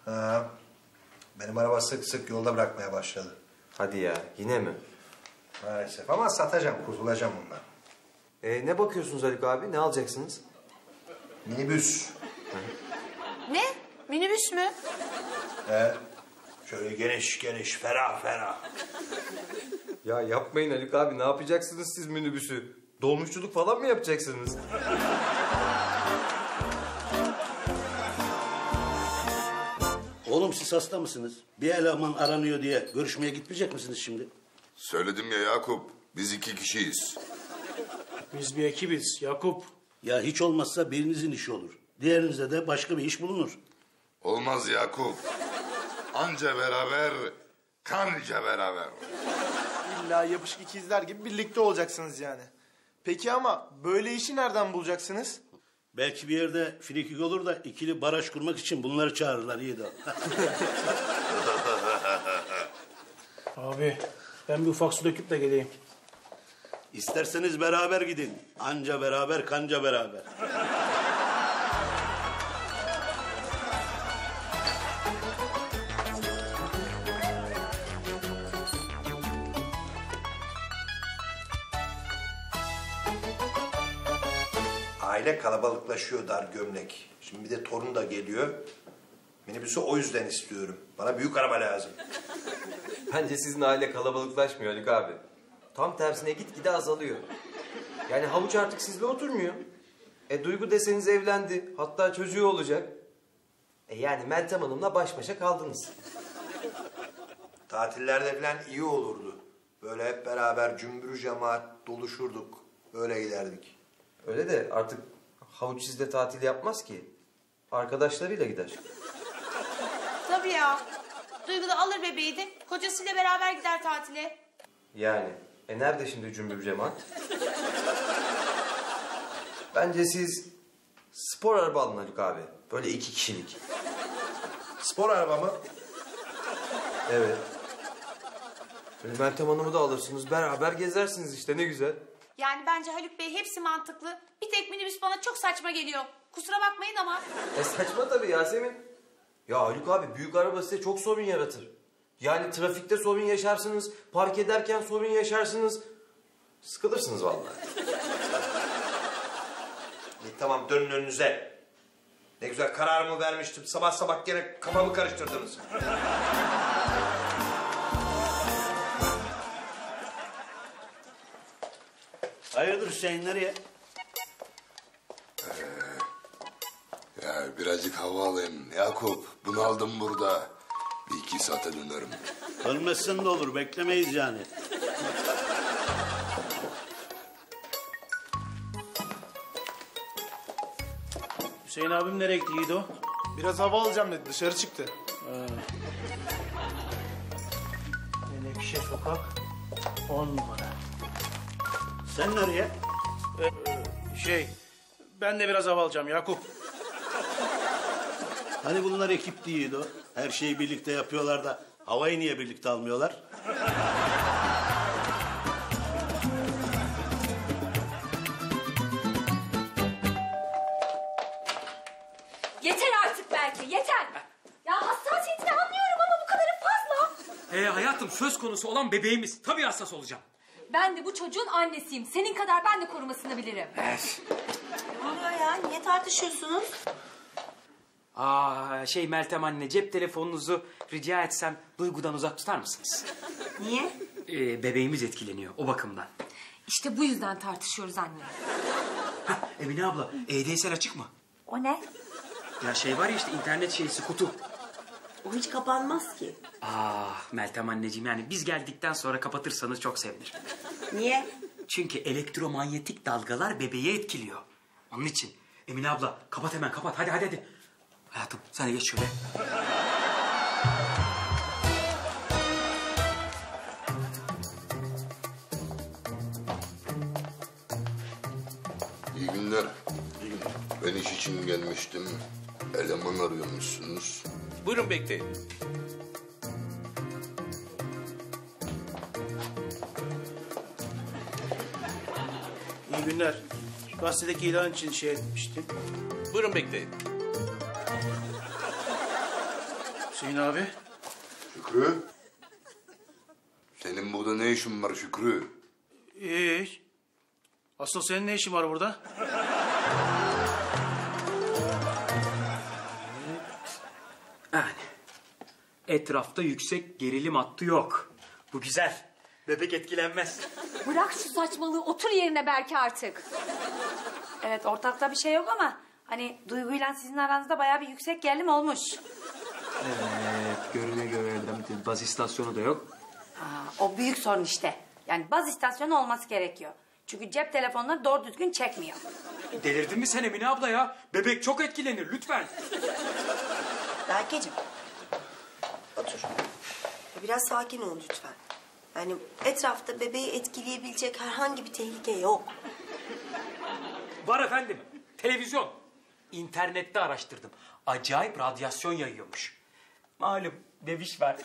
Ha, benim araba sık sık yolda bırakmaya başladı. Hadi ya, yine mi? Maalesef ama satacağım, kurtulacağım bundan. E, ne bakıyorsunuz Haluk abi? Ne alacaksınız? Minibüs. Ne? Minibüs mü? He, şöyle geniş geniş, ferah ferah. Ya yapmayın Haluk abi. Ne yapacaksınız siz minibüsü? Dolmuşçuluk falan mı yapacaksınız? Oğlum siz hasta mısınız? Bir eleman aranıyor diye görüşmeye gitmeyecek misiniz şimdi? Söyledim ya Yakup, biz iki kişiyiz. Biz bir ekibiz Yakup. Ya hiç olmazsa birinizin işi olur. Diğerinizde de başka bir iş bulunur. Olmaz Yakup. Anca beraber, kanca beraber. İlla yapışık ikizler gibi birlikte olacaksınız yani. Peki ama böyle işi nereden bulacaksınız? Belki bir yerde frikik olur da ikili baraj kurmak için bunları çağırırlar iyi de. Abi ben bir ufak su döküp de geleyim. İsterseniz beraber gidin. Anca beraber, kanca beraber. Aile kalabalıklaşıyor dar gömlek. Şimdi bir de torun da geliyor. Minibüsü o yüzden istiyorum. Bana büyük araba lazım. Bence sizin aile kalabalıklaşmıyor Haluk abi. Tam tersine gitgide azalıyor. Yani havuç artık sizle oturmuyor. E Duygu deseniz evlendi. Hatta çocuğu olacak. E yani Meltem Hanım'la baş başa kaldınız. Tatillerde falan iyi olurdu. Böyle hep beraber cümbür cemaat doluşurduk. Öyle giderdik. Öyle de artık havuç sizle tatil yapmaz ki. Arkadaşlarıyla gider. Tabii ya. Duygu da alır bebeği de kocasıyla beraber gider tatile. Yani. E nerede şimdi cümbür cemaat? Bence siz spor araba alın Haluk abi. Böyle iki kişilik. Spor araba mı? Evet. Böyle Meltem Hanım'ı da alırsınız. Beraber gezersiniz işte ne güzel. Yani bence Haluk Bey hepsi mantıklı. Bir tek minibüs bana çok saçma geliyor. Kusura bakmayın ama. E saçma tabii Yasemin. Ya Haluk abi büyük araba size çok sorun yaratır. Yani trafikte sorun yaşarsınız. Park ederken sorun yaşarsınız. Sıkılırsınız vallahi. E, tamam dönün önünüze. Ne güzel kararımı vermiştim. Sabah sabah gene kafamı karıştırdınız. Hayırdır Hüseyin nereye? Ya birazcık hava alayım Yakup. Bunaldım burada. Bir iki saate dönerim. Dönmezsen de olur beklemeyiz yani. Hüseyin abim nereye gitti Yiğido? Biraz hava alacağım dedi, dışarı çıktı. Menekşe sokak on numara. Sen nereye? Ee, şey ben de biraz hava alacağım Yakup. Hani bunlar ekip değildi o. Her şeyi birlikte yapıyorlar da havayı niye birlikte almıyorlar? Yeter artık belki yeter. Ya hassasiyetini anlıyorum ama bu kadarı fazla. Ee, hayatım söz konusu olan bebeğimiz. Tabii hassas olacağım. Ben de bu çocuğun annesiyim. Senin kadar ben de korumasını bilirim. Evet. Ne oluyor ya? Niye tartışıyorsunuz? Aa, şey Meltem anne cep telefonunuzu rica etsem Duygu'dan uzak tutar mısınız? Niye? Ee, bebeğimiz etkileniyor o bakımdan. İşte bu yüzden tartışıyoruz anne. Hah, Emine abla E D S L açık mı? O ne? Ya şey var ya işte internet şeysi kutu. O hiç kapanmaz ki. Ah Meltem anneciğim yani biz geldikten sonra kapatırsanız çok sevinirim. Niye? Çünkü elektromanyetik dalgalar bebeği etkiliyor. Onun için Emine abla kapat hemen kapat hadi hadi hadi. Hayatım sen de geç şöyle. İyi günler. Ben iş için gelmiştim. Eleman arıyormuşsunuz. Buyurun bekleyin. İyi günler. Gazetedeki ilan için şey etmiştim. Buyurun bekleyin. Hüseyin abi. Şükrü. Senin burada ne işin var Şükrü? Hiç. Asıl senin ne işin var burada? Yani etrafta yüksek gerilim hattı yok. Bu güzel. Bebek etkilenmez. Bırak şu saçmalığı, otur yerine belki artık. Evet, ortakta bir şey yok ama hani Duygu'yla sizin aranızda bayağı bir yüksek gerilim olmuş. Evet, görüne göre baz istasyonu da yok. Aa, o büyük sorun işte. Yani baz istasyonu olması gerekiyor. Çünkü cep telefonları doğru düzgün çekmiyor. Delirdin mi sen Emine abla ya? Bebek çok etkilenir lütfen. Berkeciğim. Otur. Biraz sakin ol lütfen. Yani etrafta bebeği etkileyebilecek herhangi bir tehlike yok. Var efendim. Televizyon. İnternette araştırdım. Acayip radyasyon yayıyormuş. Malum bebiş var.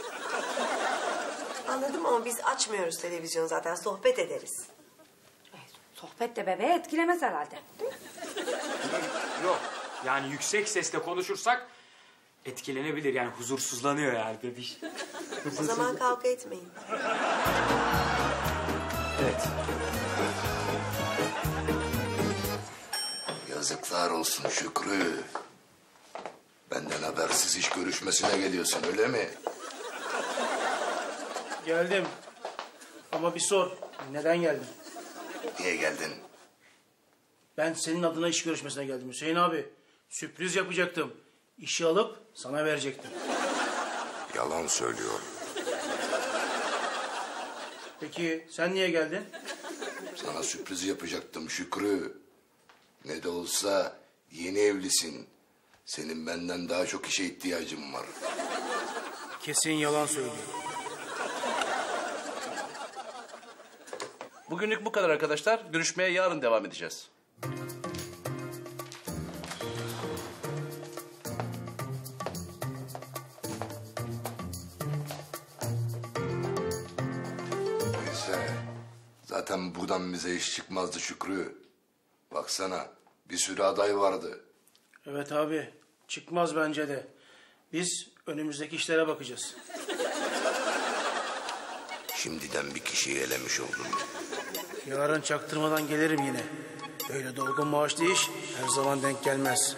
Anladım ama biz açmıyoruz televizyonu zaten. Sohbet ederiz. Sohbet de bebeği etkilemez herhalde. Yok. Yani yüksek sesle konuşursak etkilenebilir. Yani huzursuzlanıyor yani bebiş. O zaman kavga etmeyin. Evet. Yazıklar olsun Şükrü. Benden habersiz iş görüşmesine geliyorsun öyle mi? Geldim. Ama bir sor. Neden geldin? Niye geldin? Ben senin adına iş görüşmesine geldim Hüseyin abi. Sürpriz yapacaktım. İşi alıp sana verecektim. Yalan söylüyor. Peki sen niye geldin? Sana sürpriz yapacaktım Şükrü. Ne de olsa yeni evlisin. Senin benden daha çok işe ihtiyacın var. Kesin yalan söylüyor. Bugünlük bu kadar arkadaşlar. Görüşmeye yarın devam edeceğiz. Neyse. Zaten buradan bize iş çıkmazdı Şükrü. Baksana bir sürü aday vardı. Evet abi. Çıkmaz bence de. Biz önümüzdeki işlere bakacağız. Şimdiden bir kişiyi elemiş oldun. Yarın çaktırmadan gelirim yine. Böyle dolgun maaşlı iş her zaman denk gelmez.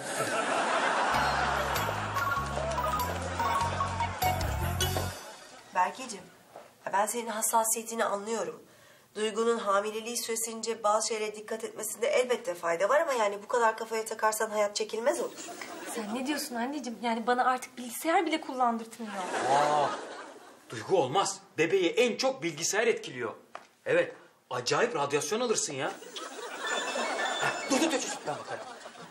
Berkeciğim, ben senin hassasiyetini anlıyorum. Duygu'nun hamileliği süresince bazı şeylere dikkat etmesinde elbette fayda var ama yani bu kadar kafaya takarsan hayat çekilmez olur. Sen ne diyorsun anneciğim? Yani bana artık bilgisayar bile kullandırtmıyor. Aa, Duygu olmaz. Bebeği en çok bilgisayar etkiliyor. Evet, acayip radyasyon alırsın ya. Ha, dur dur dur, dur. Ben bakarım.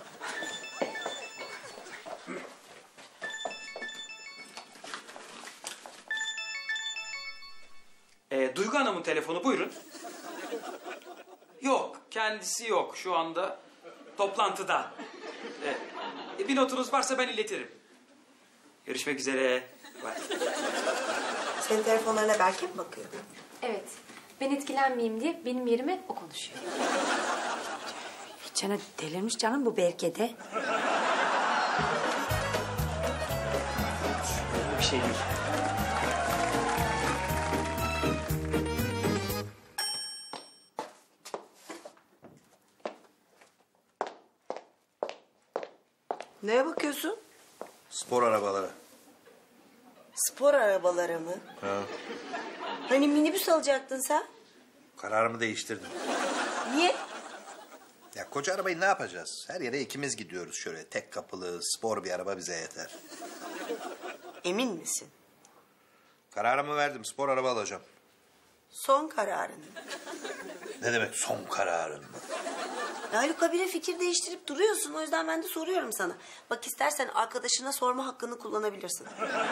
Ee, Duygu Hanım'ın telefonu buyurun. Yok, kendisi yok şu anda toplantıda. Ee, bir notunuz varsa ben iletirim. Görüşmek üzere. Bye. Senin telefonlarına Berke mi bakıyor? Evet. Ben etkilenmeyeyim diye benim yerime o konuşuyor. Canı delirmiş canım bu Berke de. Bir şey değil. Neye bakıyorsun? Spor arabaları. Spor arabaları mı? Ha. Hani minibüs alacaktın sen? Kararımı değiştirdim. Niye? Ya koca arabayı ne yapacağız? Her yere ikimiz gidiyoruz şöyle. Tek kapılı, spor bir araba bize yeter. Emin misin? Kararımı verdim. Spor araba alacağım. Son kararın mı? Ne demek son kararın mı? Haluk abine fikir değiştirip duruyorsun. O yüzden ben de soruyorum sana. Bak istersen arkadaşına sorma hakkını kullanabilirsin.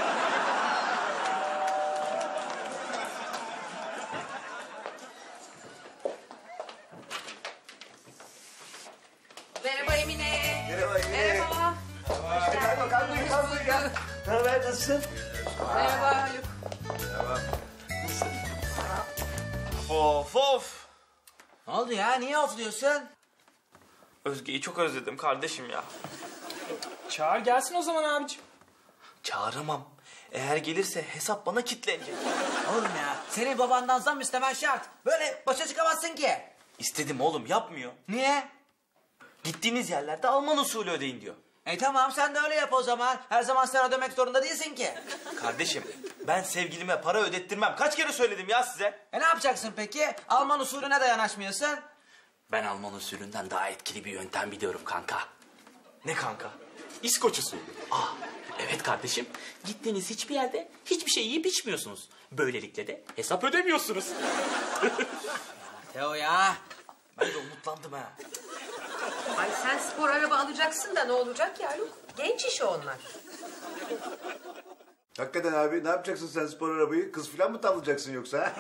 Merhaba Emine. Merhaba Emine. Merhaba. Gel bakalım, gel bakalım, gel. Ne haber, nasılsın? Merhaba Haluk. Merhaba. Of of. Ne oldu ya? Niye ofluyorsun? Özge'yi çok özledim kardeşim ya. Çağır gelsin o zaman abicim. Çağıramam. Eğer gelirse hesap bana kilitlenecek. Oğlum ya senin babandan zam istemen şart. Böyle başa çıkamazsın ki. İstedim oğlum, yapmıyor. Niye? Gittiğiniz yerlerde Alman usulü ödeyin diyor. E tamam sen de öyle yap o zaman. Her zaman sen ödemek zorunda değilsin ki. Kardeşim ben sevgilime para ödettirmem. Kaç kere söyledim ya size? E ne yapacaksın peki? Alman usulüne de yanaşmıyorsun. Ben Alman usulünden daha etkili bir yöntem biliyorum kanka. Ne kanka? İskoç usulü. Ah, evet kardeşim. Gittiğiniz hiçbir yerde hiçbir şey yiyip içmiyorsunuz. Böylelikle de hesap ödemiyorsunuz. Teo ya. Ben de umutlandım ha. Ay sen spor araba alacaksın da ne olacak ya Haluk? Genç işi onlar. Hakikaten abi ne yapacaksın sen spor arabayı? Kız falan mı tavlayacaksın yoksa?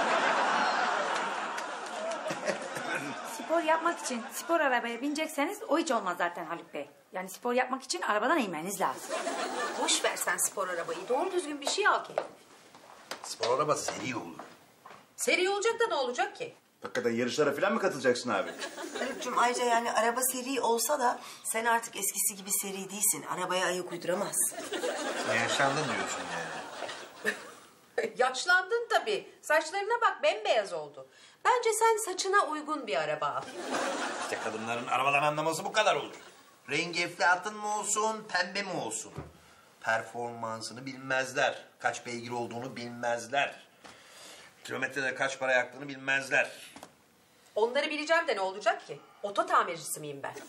Spor yapmak için spor arabaya binecekseniz o hiç olmaz zaten Haluk Bey. Yani spor yapmak için arabadan inmeniz lazım. Boş ver sen spor arabayı. Doğru düzgün bir şey al ki. Spor araba seri olur. Seri olacak da ne olacak ki? Hakikaten yarışlara falan mı katılacaksın abi? Haluk'cum ayrıca yani araba seri olsa da sen artık eskisi gibi seri değilsin. Arabaya ayak uyduramazsın. Yaşlandın diyorsun yani. Yaşlandın tabii. Saçlarına bak bembeyaz oldu. Bence sen saçına uygun bir araba al. İşte kadınların arabadan anlaması bu kadar olur. Rengi eflatun mu olsun, pembe mi olsun? Performansını bilmezler. Kaç beygir olduğunu bilmezler. Kilometrede kaç para yaktığını bilmezler. Onları bileceğim de ne olacak ki? Oto tamircisi miyim ben?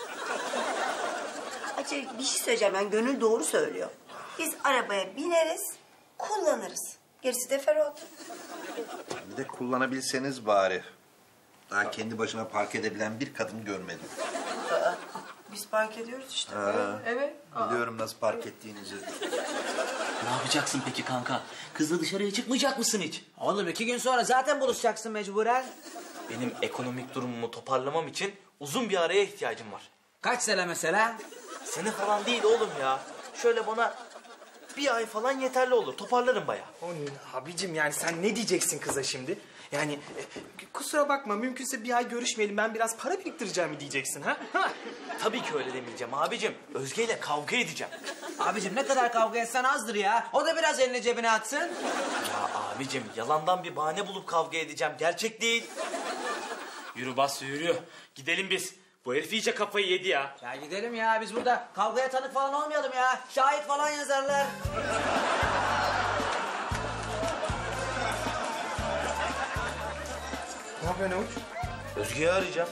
Acayip bir şey söyleyeceğim ben. Gönül doğru söylüyor. Biz arabaya bineriz, kullanırız. Gerisi de ferot. Bir de kullanabilseniz bari. Daha kendi başına park edebilen bir kadın görmedim. Aa, biz park ediyoruz işte. Ha, evet. Biliyorum nasıl park ettiğinizi. Ne yapacaksın peki kanka? Kızla dışarıya çıkmayacak mısın hiç? Oğlum iki gün sonra zaten buluşacaksın mecburen. Benim ekonomik durumumu toparlamam için uzun bir araya ihtiyacım var. Kaç sene mesela? Sene falan değil oğlum ya. Şöyle bana bir ay falan yeterli olur. Toparlarım bayağı. Oğlum abicim yani sen ne diyeceksin kıza şimdi? Yani e, kusura bakma mümkünse bir ay görüşmeyelim ben biraz para biriktireceğim mi diyeceksin ha? ha? Tabii ki öyle demeyeceğim abicim. Özge ile kavga edeceğim. Abicim ne kadar kavga etsen azdır ya. O da biraz elini cebine atsın. Ya abicim yalandan bir bahane bulup kavga edeceğim. Gerçek değil. Yürü bas yürü. Gidelim biz. Bu herif iyice kafayı yedi ya. Ya gidelim ya biz burada kavgaya tanık falan olmayalım ya. Şahit falan yazarlar. Ne yapıyorsun Avuç? Özge'yi arayacağım.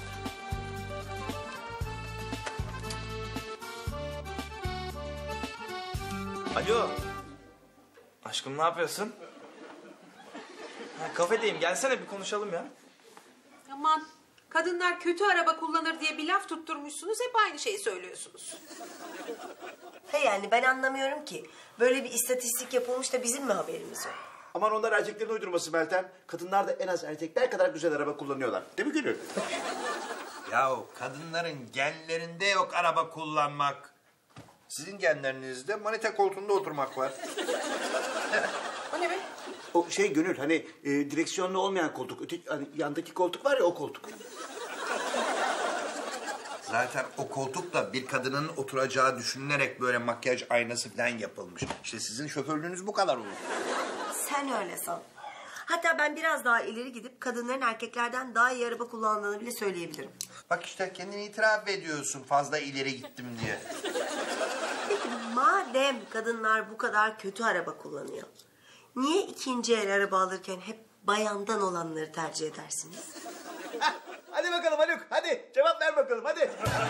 Alo. Aşkım ne yapıyorsun? Ha, kafedeyim. Gelsene bir konuşalım ya. Aman kadınlar kötü araba kullanır diye bir laf tutturmuşsunuz. Hep aynı şeyi söylüyorsunuz. He yani ben anlamıyorum ki. Böyle bir istatistik yapılmış da bizim mi haberimiz yok? Aman onlar erkeklerin uydurması Meltem. Kadınlar da en az erkekler kadar güzel araba kullanıyorlar. Değil mi Gülür? Yahu kadınların genlerinde yok araba kullanmak. Sizin genlerinizde manita koltuğunda oturmak var. O ne be? O şey Gönül hani e, direksiyonlu olmayan koltuk. Öteki, hani yandaki koltuk var ya o koltuk. Zaten o koltukla bir kadının oturacağı düşünülerek böyle makyaj aynası falan yapılmış. İşte sizin şoförlüğünüz bu kadar olur. Sen öyle san. Hatta ben biraz daha ileri gidip kadınların erkeklerden daha iyi araba kullandığını bile söyleyebilirim. Bak işte kendini itiraf ediyorsun fazla ileri gittim diye. Peki madem kadınlar bu kadar kötü araba kullanıyor, niye ikinci el araba alırken hep bayandan olanları tercih edersiniz? Hadi bakalım Haluk hadi cevap ver bakalım hadi.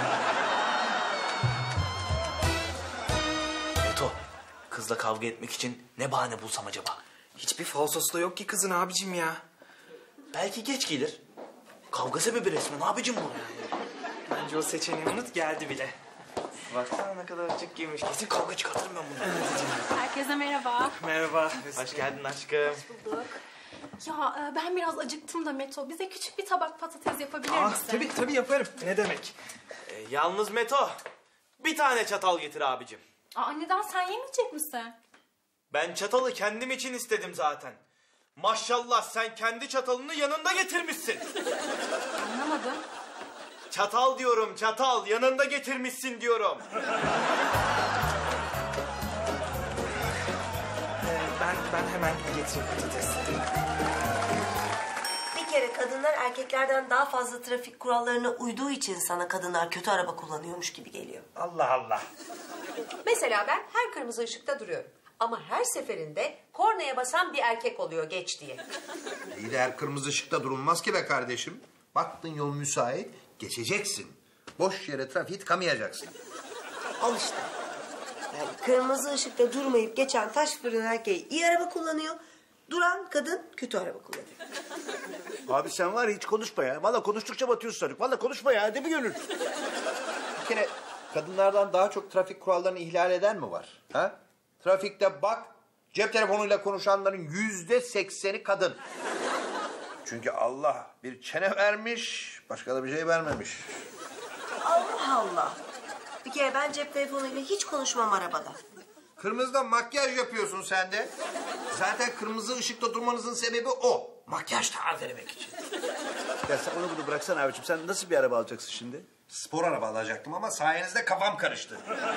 Beto, kızla kavga etmek için ne bahane bulsam acaba? Hiçbir falsosu da yok ki kızın abicim ya. Belki geç gelir. Kavga sebebi resmen abicim bu yani. Bence o seçeneği unut geldi bile. Baksana ne kadar açık giymiş. Kesin kavga çıkartırım ben bunu. Herkese merhaba. Merhaba. Hoş geldin aşkım. Bulduk. Ya e, ben biraz acıktım da Meto. Bize küçük bir tabak patates yapabilir Aa, misin? tabii tabii yaparım. Ne demek? Ee, yalnız Meto, bir tane çatal getir abicim. Aa, neden sen yemeyecek misin? Ben çatalı kendim için istedim zaten. Maşallah sen kendi çatalını yanında getirmişsin. Anlamadım. Çatal diyorum çatal yanında getirmişsin diyorum. hemen getireyim patates. Bir kere kadınlar erkeklerden daha fazla trafik kurallarına uyduğu için sana kadınlar kötü araba kullanıyormuş gibi geliyor. Allah Allah. Mesela ben her kırmızı ışıkta duruyorum. Ama her seferinde kornaya basan bir erkek oluyor geç diye. İyi de her kırmızı ışıkta durulmaz ki be kardeşim. Baktın yol müsait, geçeceksin. Boş yere trafiği tıkamayacaksın. Al işte. Yani kırmızı ışıkta durmayıp geçen taş fırın erkeği iyi araba kullanıyor. Duran kadın kötü araba kullanıyor. Abi sen var ya hiç konuşma ya. Vallahi konuştukça batıyorsun sanık. Vallahi konuşma ya. Değil mi Gönül? Bir kere kadınlardan daha çok trafik kurallarını ihlal eden mi var? Ha? Trafikte bak, cep telefonuyla konuşanların yüzde sekseni kadın. Çünkü Allah bir çene vermiş, başka da bir şey vermemiş. Allah Allah. Bir kere ben cep telefonuyla hiç konuşmam arabada. Kırmızıda makyaj yapıyorsun sen de. Zaten kırmızı ışıkta durmanızın sebebi o. Makyaj tazelemek için. Ya sen onu bunu bıraksana abiciğim. Sen nasıl bir araba alacaksın şimdi? Spor araba alacaktım ama sayenizde kafam karıştı.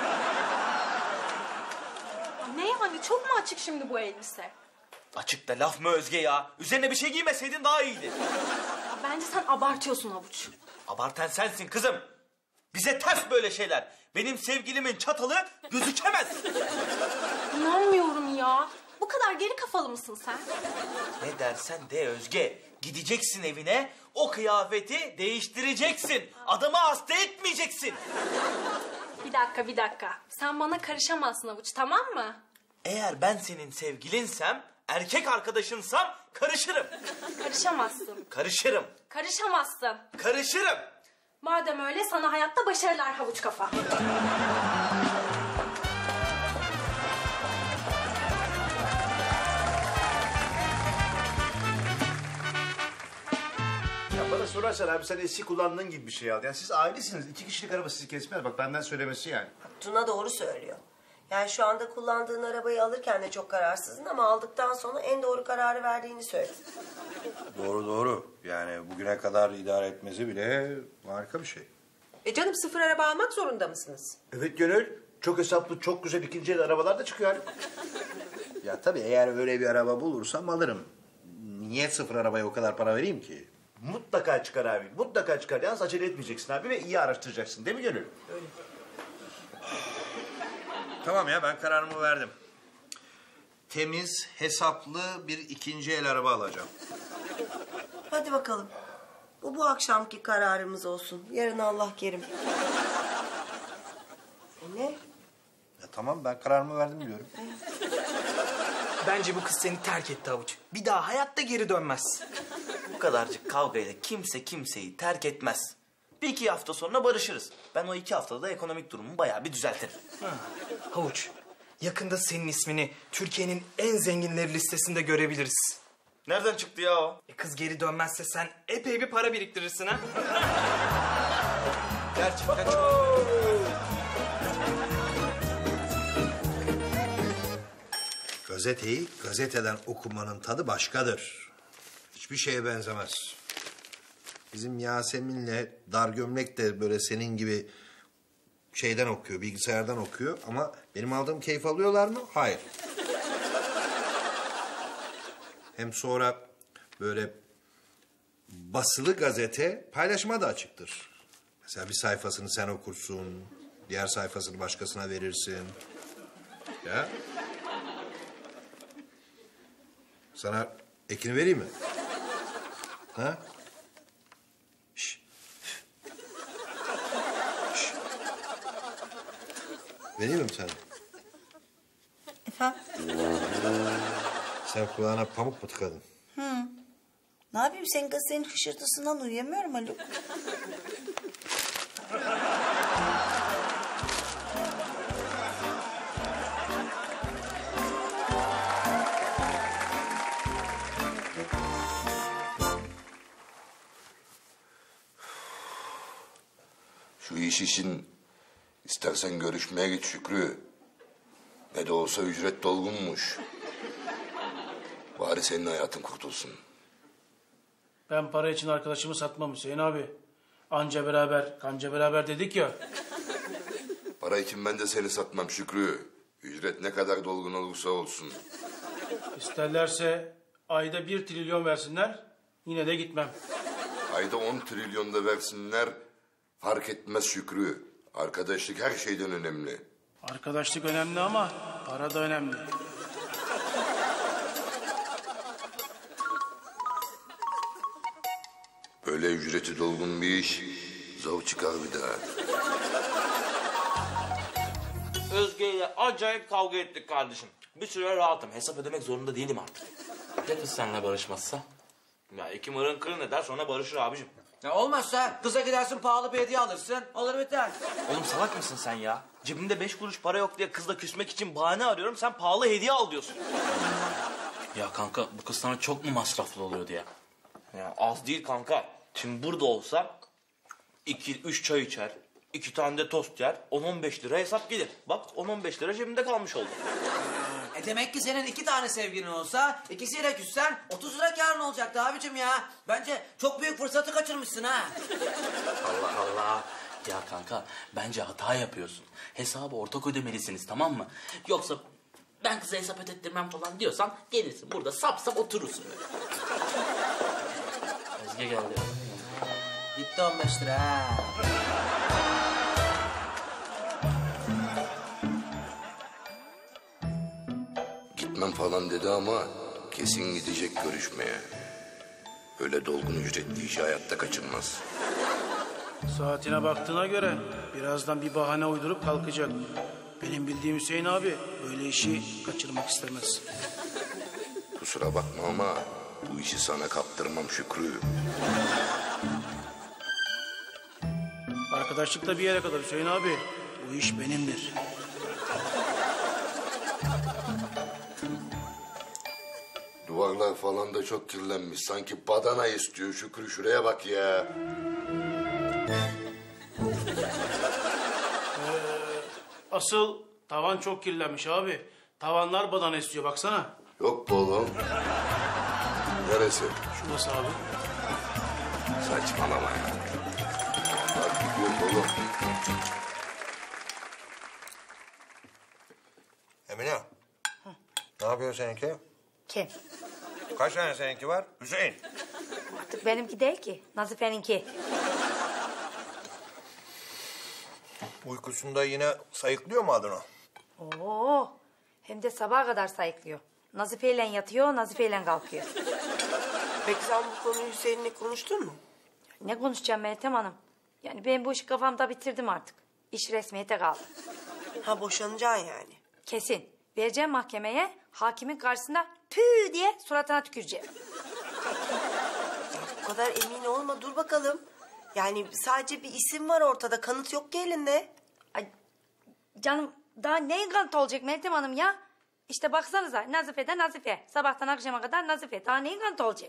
Ne yani çok mu açık şimdi bu elbise? Açık da laf mı Özge ya? Üzerine bir şey giymeseydin daha iyiydi. Ya bence sen abartıyorsun Havuç. Abartan sensin kızım. Bize ters böyle şeyler. Benim sevgilimin çatalı gözükemez. İnanmıyorum ya. Bu kadar geri kafalı mısın sen? Ne dersen de Özge. Gideceksin evine, o kıyafeti değiştireceksin. Adamı hasta etmeyeceksin. Bir dakika bir dakika. Sen bana karışamazsın Havuç, tamam mı? Eğer ben senin sevgilinsem, erkek arkadaşınsam karışırım. Karışamazsın. Karışırım. Karışamazsın. Karışırım. Madem öyle sana hayatta başarılar Havuç kafa. Ya bana sorarsan abi sen eski kullandığın gibi bir şey al. Yani siz ailesiniz. İki kişilik araba sizi kesmez. Bak benden söylemesi yani. Tuna doğru söylüyor. Yani şu anda kullandığın arabayı alırken de çok kararsızsın ama aldıktan sonra en doğru kararı verdiğini söyledi. Doğru doğru. Yani bugüne kadar idare etmesi bile harika bir şey. E canım sıfır araba almak zorunda mısınız? Evet Gönül. Çok hesaplı, çok güzel ikinci el arabalar da çıkıyor. Ya tabii eğer öyle bir araba bulursam alırım. Niye sıfır arabaya o kadar para vereyim ki? Mutlaka çıkar abi. Mutlaka çıkar. Yalnız acele etmeyeceksin abi ve iyi araştıracaksın. Değil mi Gönül? Öyle. Tamam ya ben kararımı verdim. Temiz, hesaplı bir ikinci el araba alacağım. Hadi bakalım. Bu bu akşamki kararımız olsun. Yarın Allah kerim. E ne? Ya tamam ben kararımı verdim diyorum. Bence bu kız seni terk etti Havuç. Bir daha hayatta geri dönmez. Bu kadarcık kavgayla kimse kimseyi terk etmez. Bir iki hafta sonra barışırız. Ben o iki haftada da ekonomik durumumu bayağı bir düzeltirim. Ha. Havuç, yakında senin ismini Türkiye'nin en zenginleri listesinde görebiliriz. Nereden çıktı ya o? E kız geri dönmezse sen epey bir para biriktirirsin ha. Gerçekten çok... Gazeteyi gazeteden okumanın tadı başkadır. Hiçbir şeye benzemez. Bizim Yasemin'le dar gömlek de böyle senin gibi şeyden okuyor, bilgisayardan okuyor. Ama benim aldığım keyif alıyorlar mı? Hayır. Hem sonra böyle basılı gazete paylaşıma da açıktır. Mesela bir sayfasını sen okursun, diğer sayfasını başkasına verirsin. Ya. Sana ekini vereyim mi? Ha? Şş. Şş. Vereyim mi sana? Efendim? Sen kulağına pamuk mu tıkadın? Hı. Ne yapayım senin gazetenin hışırtısından uyuyamıyorum Haluk. Şu iş için istersen görüşmeye git Şükrü. Ne de olsa ücret dolgunmuş. Bari senin hayatın kurtulsun. Ben para için arkadaşımı satmam Hüseyin abi. Anca beraber, kanca beraber dedik ya. Para için ben de seni satmam Şükrü. Ücret ne kadar dolgun olursa olsun. İsterlerse ayda bir trilyon versinler, yine de gitmem. Ayda on trilyon da versinler, fark etmez Şükrü. Arkadaşlık her şeyden önemli. Arkadaşlık önemli ama para da önemli. Böyle ücreti dolgun bir iş, zor çıkar bir daha. Özge ile acayip kavga ettik kardeşim. Bir süre rahatım. Hesap ödemek zorunda değilim artık. Ya kız seninle barışmazsa? Ya iki mırın kırın eder sonra barışır abicim. Ya olmazsa kıza gidersin pahalı bir hediye alırsın. Olur biter. Oğlum salak mısın sen ya? Cebimde beş kuruş para yok diye kızla küsmek için bahane arıyorum. Sen pahalı hediye al diyorsun. Ya kanka bu kız sana çok mu masraflı oluyordu ya? Ya az değil kanka. Şimdi burada olsa iki üç çay içer, iki tane de tost yer, on on beş lira hesap gelir. Bak on on beş lira cebimde kalmış oldu. E demek ki senin iki tane sevgilin olsa ikisiyle küssen otuz lira kârın olacaktı abicim ya. Bence çok büyük fırsatı kaçırmışsın ha. Allah Allah. Ya kanka bence hata yapıyorsun. Hesabı ortak ödemelisiniz, tamam mı? Yoksa ben kıza hesap ödettirmem falan diyorsan gelirsin burada sap sap oturursun böyle. Özge geldi. Gitti on beş lira ha. Gitmem falan dedi ama kesin gidecek görüşmeye. Öyle dolgun ücretli işi hayatta kaçırmaz. Saatine baktığına göre birazdan bir bahane uydurup kalkacak. Benim bildiğim Hüseyin abi böyle işi kaçırmak istemez. Kusura bakma ama bu işi sana kaptırmam Şükrü. Arkadaşlık da bir yere kadar Hüseyin abi. Bu iş benimdir. Duvarlar falan da çok kirlenmiş. Sanki badana istiyor Şükrü. Şuraya bak ya. Ee, asıl tavan çok kirlenmiş abi. Tavanlar badana istiyor baksana. Yok be oğlum. Neresi? Şurası abi. Saçmalama ya. Bak gidiyorum oğlum. Emine. Ne yapıyor seninki? Kim? Kaç tane seninki var? Hüseyin. Artık benimki değil ki. Nazife'ninki. Uykusunda yine sayıklıyor mu adını? Oo, hem de sabaha kadar sayıklıyor. Nazife'yle yatıyor, Nazife'yle kalkıyor. Peki sen bu konuyu Hüseyin'le konuştun mu? Ne konuşacağım Meltem Hanım? Yani ben bu işi kafamda bitirdim artık. İş resmiyete kaldı. Ha boşanacaksın yani. Kesin. Vereceğim mahkemeye, hakimin karşısında tüh diye suratına tüküreceğim. Bu kadar emin olma, dur bakalım. Yani sadece bir isim var ortada, kanıt yok ki elinde. Ay, canım daha neyin kanıtı olacak Meltem Hanım ya? İşte baksanıza Nazife'den Nazife. Sabahtan akşama kadar Nazife. Daha neyin kanıtı olacak?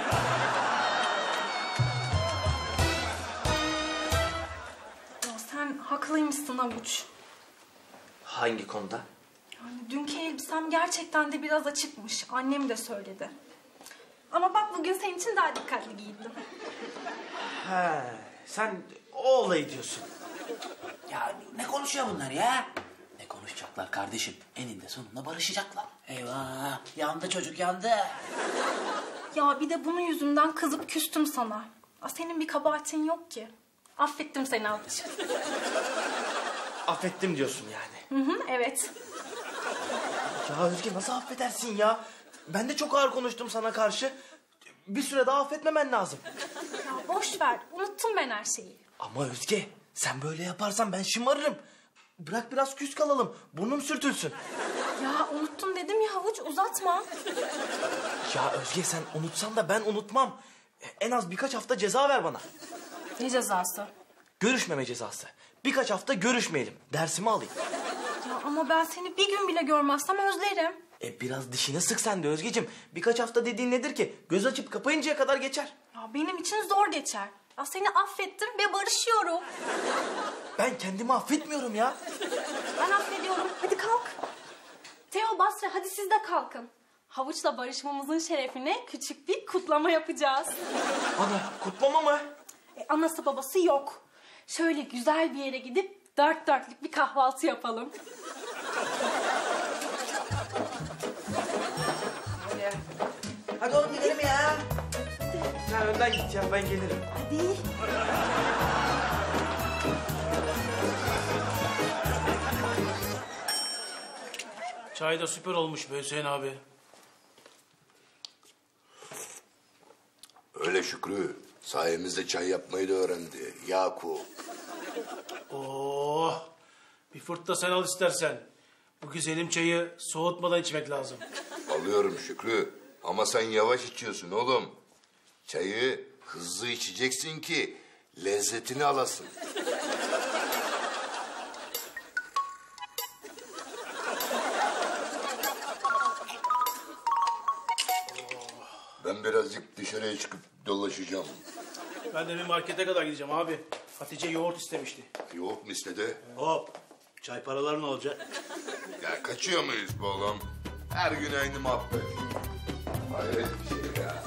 Ya sen haklıymışsın Avuç. Hangi konuda? Yani dünkü elbisem gerçekten de biraz açıkmış. Annem de söyledi. Ama bak bugün senin için daha dikkatli giyindim. He, sen o olayı diyorsun. Ya ne konuşuyor bunlar ya? Ne konuşacaklar kardeşim? Eninde sonunda barışacaklar. Eyvah, yandı çocuk yandı. Ya bir de bunun yüzünden kızıp küstüm sana. Aa, senin bir kabahatin yok ki. Affettim seni Avuç. Affettim diyorsun yani. Hı hı, evet. Ya Özge nasıl affedersin ya? Ben de çok ağır konuştum sana karşı. Bir süre daha affetmemen lazım. Ya boş ver. Unuttum ben her şeyi. Ama Özge sen böyle yaparsan ben şımarırım. Bırak biraz küs kalalım. Burnum sürtülsün. Ya unuttum dedim ya Havuç, uzatma. Ya Özge sen unutsan da ben unutmam. En az birkaç hafta ceza ver bana. Ne cezası? Görüşmeme cezası. Birkaç hafta görüşmeyelim. Dersimi alayım. Ya ama ben seni bir gün bile görmezsem özlerim. E biraz dişini sık sen de Özgeciğim. Birkaç hafta dediğin nedir ki? Göz açıp kapayıncaya kadar geçer. Ya benim için zor geçer. Ya seni affettim ve barışıyorum. Ben kendimi affetmiyorum ya. Ben affediyorum. Hadi kalk. Teo, Basra, hadi siz de kalkın. Havuç'la barışmamızın şerefine küçük bir kutlama yapacağız. Ana kutlama mı? E, anası babası yok. Şöyle güzel bir yere gidip dört dörtlük bir kahvaltı yapalım. sen önden git ya, ben gelirim. Hadi. Çay da süper olmuş be Hüseyin abi. Öyle Şükrü. Sayemizde çay yapmayı da öğrendi. Yakup. Oh. Bir fırt da sen al istersen. Bu güzelim çayı soğutmadan içmek lazım. Alıyorum Şükrü. Ama sen yavaş içiyorsun oğlum. Çayı hızlı içeceksin ki lezzetini alasın. Ben birazcık dışarıya çıkıp dolaşacağım. Ben de bir markete kadar gideceğim abi. Hatice yoğurt istemişti. Yoğurt mu istedi? Hop. Çay paraları ne olacak? Ya kaçıyor muyuz bu oğlum? Her gün aynı muhabbet. Hayret bir şey ya.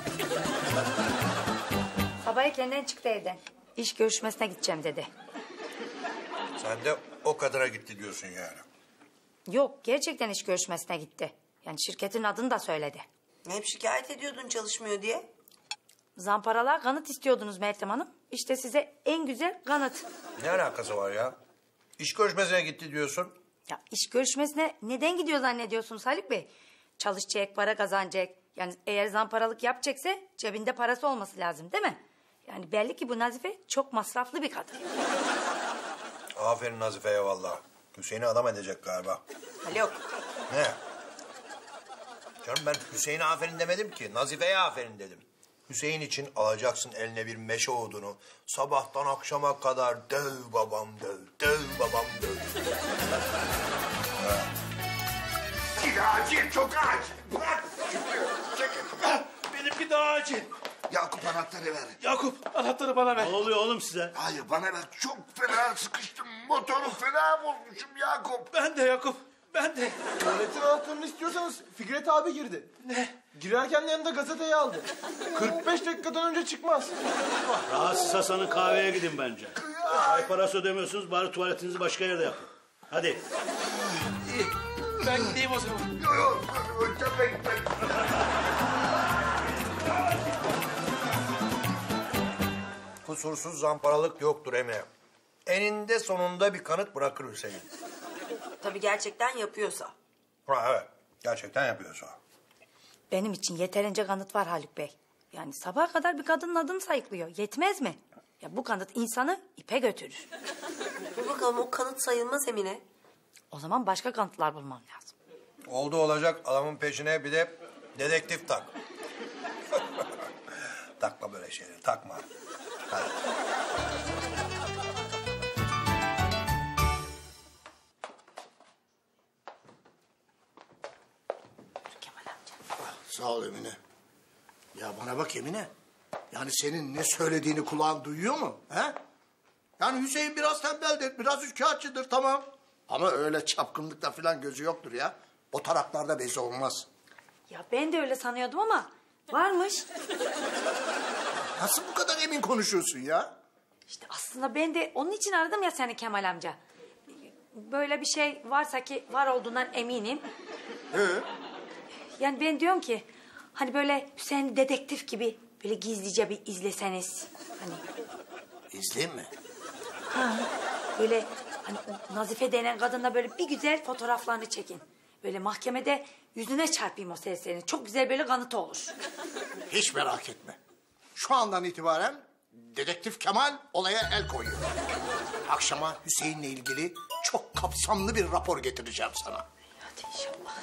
Sabah erkenden çıktı evden. İş görüşmesine gideceğim dedi. Sen de o kadara gitti diyorsun yani. Yok, gerçekten iş görüşmesine gitti. Yani şirketin adını da söyledi. Hep şikayet ediyordun çalışmıyor diye. Zamparalığa kanıt istiyordunuz Meltem Hanım. İşte size en güzel kanıt. Ne alakası var ya? İş görüşmesine gitti diyorsun. Ya iş görüşmesine neden gidiyor zannediyorsunuz Haluk Bey? Çalışacak, para kazanacak. Yani eğer zamparalık yapacaksa cebinde parası olması lazım değil mi? Yani belli ki bu Nazife çok masraflı bir kadın. Aferin Nazife'ye vallahi. Hüseyin'i adam edecek galiba. Yok. Ne? Canım ben Hüseyin'e aferin demedim ki. Nazife'ye aferin dedim. Hüseyin için alacaksın eline bir meşe odunu. Sabahtan akşama kadar döv babam döv, döv babam döv. Ha. Acil, çok acil. Bırak. Benimki daha acil. Yakup anahtarı ver. Yakup anahtarı bana ver. Ne oluyor oğlum size? Hayır bana ver. Çok fena sıkıştım. Motoru fena bozmuşum Yakup. Ben de Yakup. Ben de. Tuvaletin anahtarını istiyorsanız Fikret abi girdi. Ne? Girerken yanında gazeteyi aldı. kırk beş dakikadan önce çıkmaz. Rahatsız Hasan'ın kahveye gidin bence. Ay parası ödemiyorsunuz bari tuvaletinizi başka yerde yapın. Hadi. İyi. Ben gideyim o zaman. Yok yok. Ötebek ben. Kusursuz zamparalık yoktur Emine. Eninde sonunda bir kanıt bırakır Hüseyin. Tabii gerçekten yapıyorsa. Ha evet. Gerçekten yapıyorsa. Benim için yeterince kanıt var Haluk Bey. Yani sabaha kadar bir kadının adını sayıklıyor. Yetmez mi? Ya bu kanıt insanı ipe götürür. Dur bakalım o kanıt sayılmaz Emine. O zaman başka kanıtlar bulmam lazım. Oldu olacak adamın peşine bir de dedektif tak. Takma böyle şeyleri, takma. Hadi. Sağ ol Emine. Ya bana bak Emine. Yani senin ne söylediğini kulağın duyuyor mu? He? Yani Hüseyin biraz tembeldir, biraz üçkağıtçıdır tamam. Ama öyle çapkınlıkta falan gözü yoktur ya. O taraklarda bezi olmaz. Ya ben de öyle sanıyordum ama varmış. Nasıl bu kadar emin konuşuyorsun ya? İşte aslında ben de onun için aradım ya seni Kemal amca. Böyle bir şey varsa ki var olduğundan eminim. Ee? Yani ben diyorum ki hani böyle Hüseyin dedektif gibi böyle gizlice bir izleseniz. Hani İzleyeyim mi? ha, böyle hani o Nazife denen kadınla böyle bir güzel fotoğraflarını çekin. Böyle mahkemede yüzüne çarpayım o seslerini. Çok güzel böyle kanıt olur. Hiç merak etme. Şu andan itibaren dedektif Kemal olaya el koyuyor. Akşama Hüseyin'le ilgili çok kapsamlı bir rapor getireceğim sana. Hadi inşallah.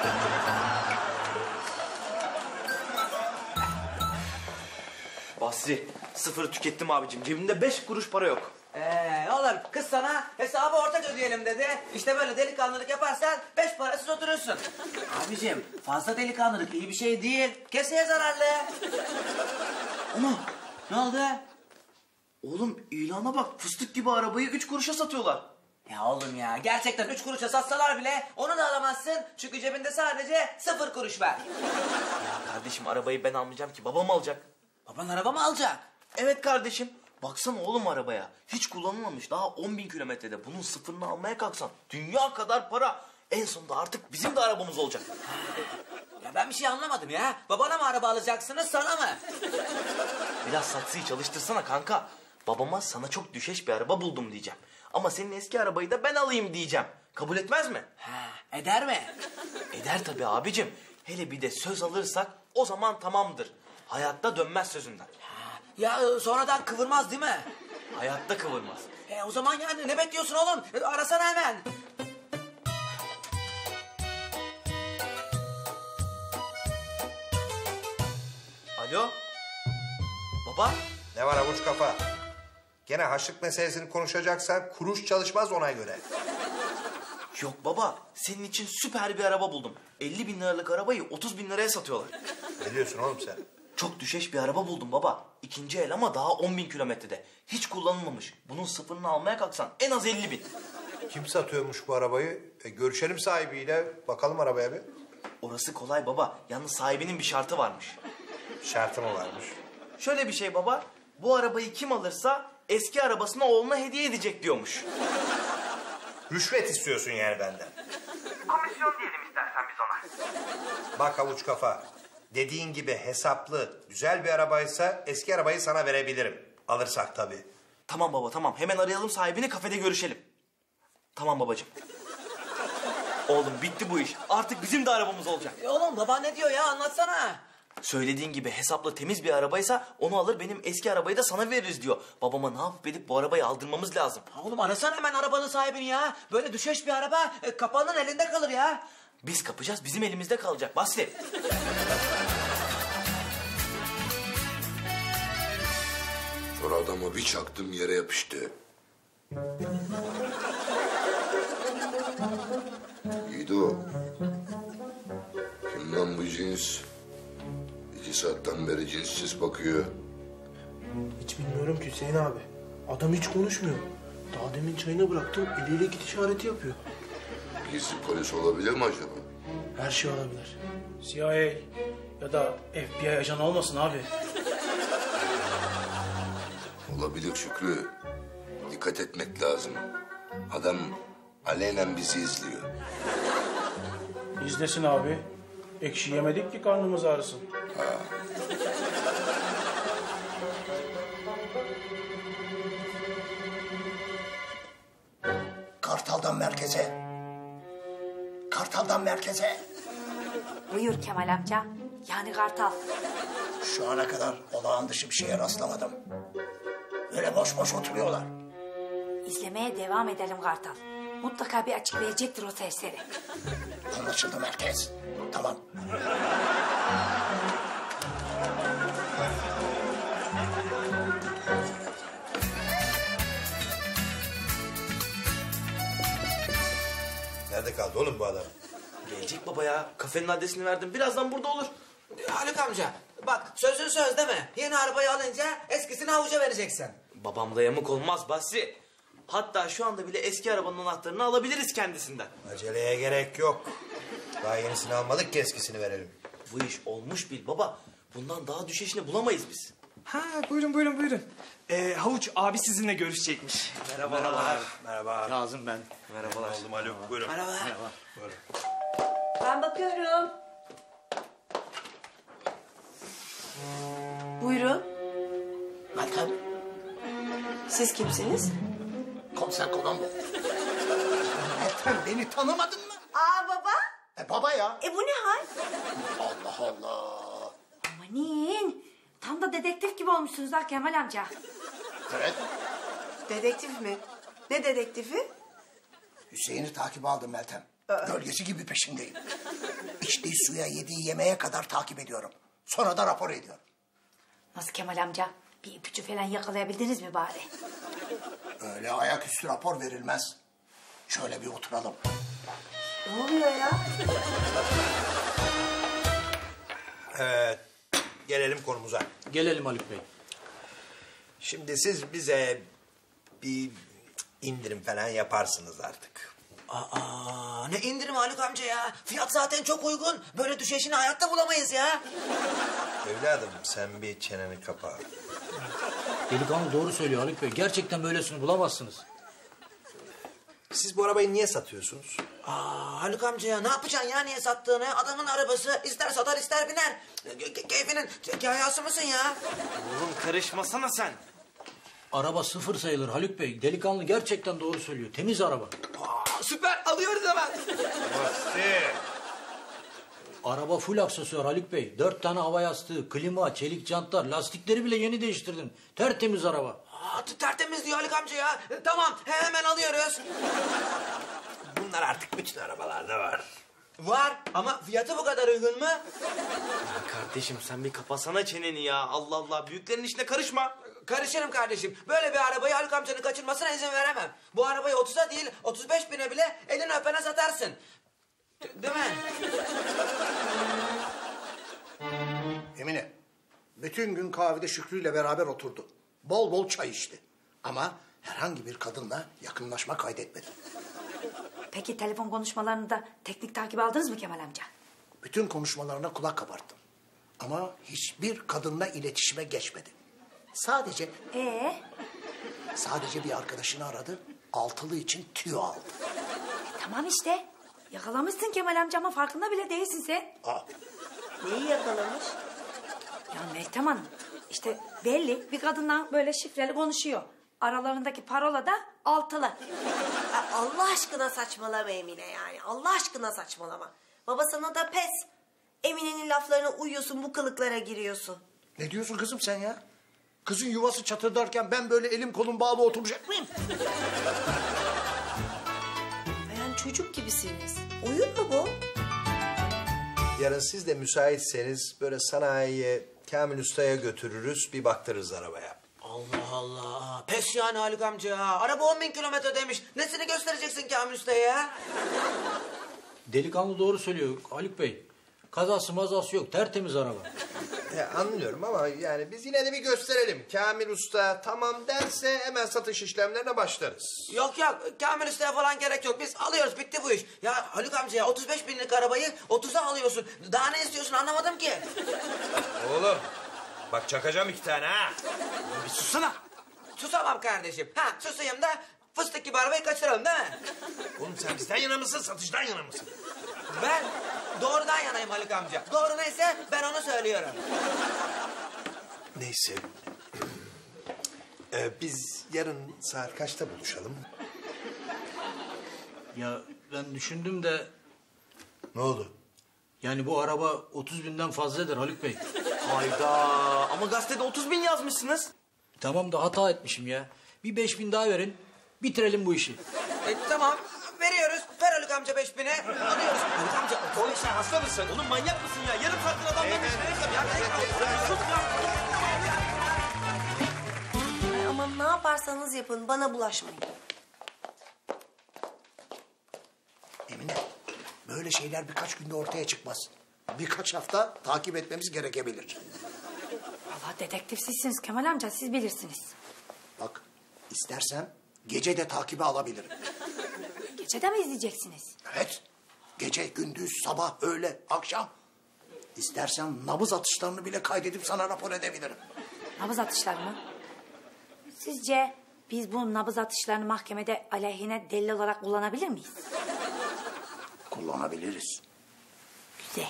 Basri, sıfırı tükettim abicim. Cebimde beş kuruş para yok. Ee, oğlum kız sana hesabı ortak ödeyelim dedi. İşte böyle delikanlılık yaparsan beş parasız oturursun. Abicim fazla delikanlılık iyi bir şey değil. Keseye zararlı. Ama ne oldu? Oğlum ilana bak, fıstık gibi arabayı üç kuruşa satıyorlar. Ya oğlum ya gerçekten üç kuruşa satsalar bile onu da alamazsın. Çünkü cebinde sadece sıfır kuruş var. Ya kardeşim arabayı ben almayacağım ki, babam alacak. Baban araba mı alacak? Evet kardeşim. Baksana oğlum arabaya. Hiç kullanılmamış. Daha on bin kilometrede. Bunun sıfırını almaya kalksan dünya kadar para. En sonunda artık bizim de arabamız olacak. Ya ben bir şey anlamadım ya. Babana mı araba alacaksınız sana mı? Biraz saksıyı çalıştırsana kanka. Babama sana çok düşeş bir araba buldum diyeceğim. Ama senin eski arabayı da ben alayım diyeceğim. Kabul etmez mi? Ha, eder mi? Eder tabii abicim. Hele bir de söz alırsak o zaman tamamdır. Hayatta dönmez sözünden. Ya e, sonradan kıvırmaz değil mi? Hayatta kıvırmaz. E, o zaman yani ne bekliyorsun oğlum? E, arasana hemen. Alo? Baba? Ne var avuç kafa? Gene haçlık meselesini konuşacaksan kuruş çalışmaz ona göre. Yok baba, senin için süper bir araba buldum. elli bin liralık arabayı otuz bin liraya satıyorlar. Ne diyorsun oğlum sen? Çok düşeş bir araba buldum baba. İkinci el ama daha on bin kilometrede. Hiç kullanılmamış. Bunun sıfırını almaya kalksan en az elli bin. Kim satıyormuş bu arabayı? E, görüşelim sahibiyle. Bakalım arabaya bir. Orası kolay baba. Yalnız sahibinin bir şartı varmış. Şartı mı varmış? Şöyle bir şey baba. Bu arabayı kim alırsa eski arabasını oğluna hediye edecek diyormuş. Rüşvet istiyorsun yani benden. Komisyon diyelim istersen biz ona. Bak avuç kafa. Dediğin gibi hesaplı, güzel bir arabaysa eski arabayı sana verebilirim. Alırsak tabii. Tamam baba tamam. Hemen arayalım sahibini, kafede görüşelim. Tamam babacığım. Oğlum bitti bu iş. Artık bizim de arabamız olacak. E, oğlum baba ne diyor ya, anlatsana. Söylediğin gibi hesaplı temiz bir arabaysa onu alır, benim eski arabayı da sana veririz diyor. Babama ne yapıp edip bu arabayı aldırmamız lazım. Ha, oğlum arasana hemen arabanın sahibini ya. Böyle düşeş bir araba e, kapağının elinde kalır ya. Biz kapacağız, bizim elimizde kalacak Basri. Sonra adamı bir çaktım yere yapıştı. İdo. Kim lan bu cins? İki saatten beri cinsiz bakıyor. Hiç bilmiyorum ki Hüseyin abi. Adam hiç konuşmuyor. Daha demin çayını bıraktım, eliyle git işareti yapıyor. Gizli polis olabilir mi acaba? Her şey olabilir. C I A ya da F B I ajanı olmasın abi. Olabilir Şükrü. Dikkat etmek lazım. Adam alenen bizi izliyor. İzlesin abi. Ekşi yemedik ki karnımız ağrısın. Ha. Kartal'dan merkeze. Kartal'dan merkeze. Buyur Kemal amca. Yani Kartal. Şu ana kadar olağan dışı bir şeye rastlamadım. Böyle boş boş oturuyorlar. İzlemeye devam edelim Kartal. Mutlaka bir açık verecektir o serseri. Anlaşıldı merkez. Tamam. Nerede kaldı oğlum bu adam? Gelecek baba ya. Kafenin adresini verdim. Birazdan burada olur. Haluk amca bak sözün söz değil mi? Yeni arabayı alınca eskisini havuca vereceksin. Babamda yamuk olmaz Basri. Hatta şu anda bile eski arabanın anahtarını alabiliriz kendisinden. Aceleye gerek yok. Daha yenisini almadık ki eskisini verelim. Bu iş olmuş bil baba. Bundan daha düşeşini bulamayız biz. Ha buyurun buyurun buyurun. Ee, Havuç abi sizinle görüşecekmiş. Merhabalar. Merhaba. Kazım ben. Merhabalar. Oldum Haluk. Buyurun. Merhaba. Merhaba. Buyurun. Ben bakıyorum. Buyurun. Meltem, Siz kimsiniz? komiser Kolombo. Meltem beni tanımadın mı? Aa baba. E baba ya. E bu ne hal? Allah Allah. Amanin. Tam da dedektif gibi olmuşsunuz ha Kemal amca. Evet. Dedektif mi? Ne dedektifi? Hüseyin'i takip aldım Meltem. Gölgesi gibi peşindeyim. İçtiği suya, yediği yemeğe kadar takip ediyorum. Sonra da rapor ediyorum. Nasıl Kemal amca? Bir ipucu falan yakalayabildiniz mi bari? Öyle ayaküstü rapor verilmez. Şöyle bir oturalım. Ne oluyor ya? Evet. Gelelim konumuza. Gelelim Haluk Bey. Şimdi siz bize bir indirim falan yaparsınız artık. Aa, ne indirim Haluk amca ya? Fiyat zaten çok uygun. Böyle düşeşini hayatta bulamayız ya. Evladım sen bir çeneni kapa. Delikanlı doğru söylüyor Haluk Bey. Gerçekten böylesini bulamazsınız. Siz bu arabayı niye satıyorsunuz? Aa, Haluk amca ya ne yapacaksın ya niye sattığını? Adamın arabası ister satar ister biner. Ke- Keyfinin kayası mısın ya? Oğlum karışmasana sen. Araba sıfır sayılır Haluk Bey. Delikanlı gerçekten doğru söylüyor. Temiz araba. Aa, süper alıyoruz hemen. Araba full aksesuar Haluk Bey. Dört tane hava yastığı, klima, çelik jantlar, lastikleri bile yeni değiştirdim. Tertemiz araba. Aa, tertemiz diyor Haluk amca ya. Tamam hemen alıyoruz. Bunlar artık bütün arabalarda var. Var ama fiyatı bu kadar uygun mu? Ya kardeşim sen bir kapasana çeneni ya. Allah Allah büyüklerin işine karışma. Karışırım kardeşim. Böyle bir arabayı Haluk amcanın kaçırmasına izin veremem. Bu arabayı otuza değil otuz beş bine bile elin öpene satarsın. D- değil mi? Emine, bütün gün kahvede Şükrü'yle beraber oturdu. Bol bol çay içti. Ama herhangi bir kadınla yakınlaşma kaydetmedi. Peki telefon konuşmalarını da teknik takip aldınız mı Kemal amca? Bütün konuşmalarına kulak kabarttım. Ama hiçbir kadınla iletişime geçmedi. Sadece... Ee? Sadece bir arkadaşını aradı, altılı için tüyo aldı. E, tamam işte. Yakalamışsın Kemal amca ama farkında bile değilsin sen. Aa. Neyi yakalamış? Ya Meltem Hanım, işte belli bir kadınla böyle şifreli konuşuyor. Aralarındaki parola da altılı. Ya Allah aşkına saçmalama Emine yani. Allah aşkına saçmalama. Baba sana da pes. Emine'nin laflarına uyuyorsun, bu kılıklara giriyorsun. Ne diyorsun kızım sen ya? Kızın yuvası çatırdarken ben böyle elim kolum bağlı oturacak mıyım? Yani çocuk gibisiniz. Oyun mu bu? Yarın siz de müsaitseniz böyle sanayiye Kamil Usta'ya götürürüz, bir baktırırız arabaya. Allah Allah. Pes yani Haluk amca ya. Araba on bin kilometre demiş. Nesini göstereceksin Kamil Usta'ya ya? Delikanlı doğru söylüyor Haluk Bey. Kazası mazası yok. Tertemiz araba. Ya, anlıyorum ama yani biz yine de bir gösterelim. Kamil Usta tamam derse hemen satış işlemlerine başlarız. Yok yok Kamil Usta'ya falan gerek yok. Biz alıyoruz bitti bu iş. Ya Haluk amca ya otuz beş binlik arabayı otuza alıyorsun. Daha ne istiyorsun anlamadım ki. Oğlum bak çakacağım iki tane ha. Bir susana. Susamam kardeşim. Ha susayım da fıstık gibi arabayı kaçıralım değil mi? Oğlum sen bizden yana mısın, satıştan yana mısın? Ben doğrudan yanayım Haluk amca. Doğru neyse ben onu söylüyorum. Neyse. Ee, biz yarın saat kaçta buluşalım? Ya ben düşündüm de... Ne oldu? Yani bu araba otuz binden fazla eder Haluk Bey. Hayda ama gazetede otuz bin yazmışsınız. Tamam da hata etmişim ya. Bir beş bin daha verin. Bitirelim bu işi. E, tamam veriyoruz. Ver Haluk amca beş bine. Alıyoruz. Haluk amca. Oğlum sen hasta mısın? Oğlum manyak mısın ya? Yarım saattir adamların işine ya. Sus ya. Ay, ama ne yaparsanız yapın bana bulaşmayın. Emine, böyle şeyler birkaç günde ortaya çıkmaz. Birkaç hafta takip etmemiz gerekebilir. Vallahi dedektif sizsiniz Kemal amca, siz bilirsiniz. Bak, istersen gece de takibe alabilirim. Gecede mi izleyeceksiniz? Evet, gece, gündüz, sabah, öğle, akşam. İstersen nabız atışlarını bile kaydedip sana rapor edebilirim. Nabız atışları mı? Sizce biz bu nabız atışlarını mahkemede aleyhine delil olarak kullanabilir miyiz? Kullanabiliriz. Güzel.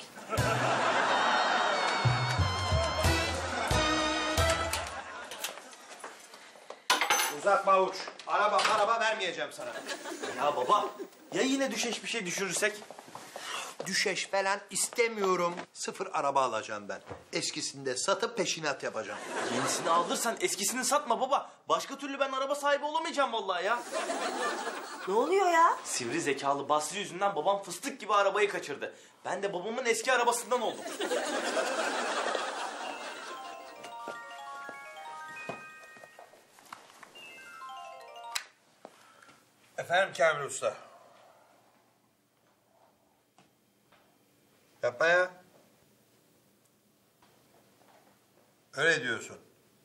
Uzatma avuç. Araba araba vermeyeceğim sana. Ya baba ya yine düşeş bir şey düşürürsek? Düşeş falan istemiyorum. Sıfır araba alacağım ben. Eskisini de satıp peşinat yapacağım. Yenisini alırsan eskisini satma baba. Başka türlü ben araba sahibi olamayacağım vallahi ya. Ne oluyor ya? Sivri zekalı Basri yüzünden babam fıstık gibi arabayı kaçırdı. Ben de babamın eski arabasından oldum. Efendim Kamil Usta. Yapma ya. Öyle diyorsun.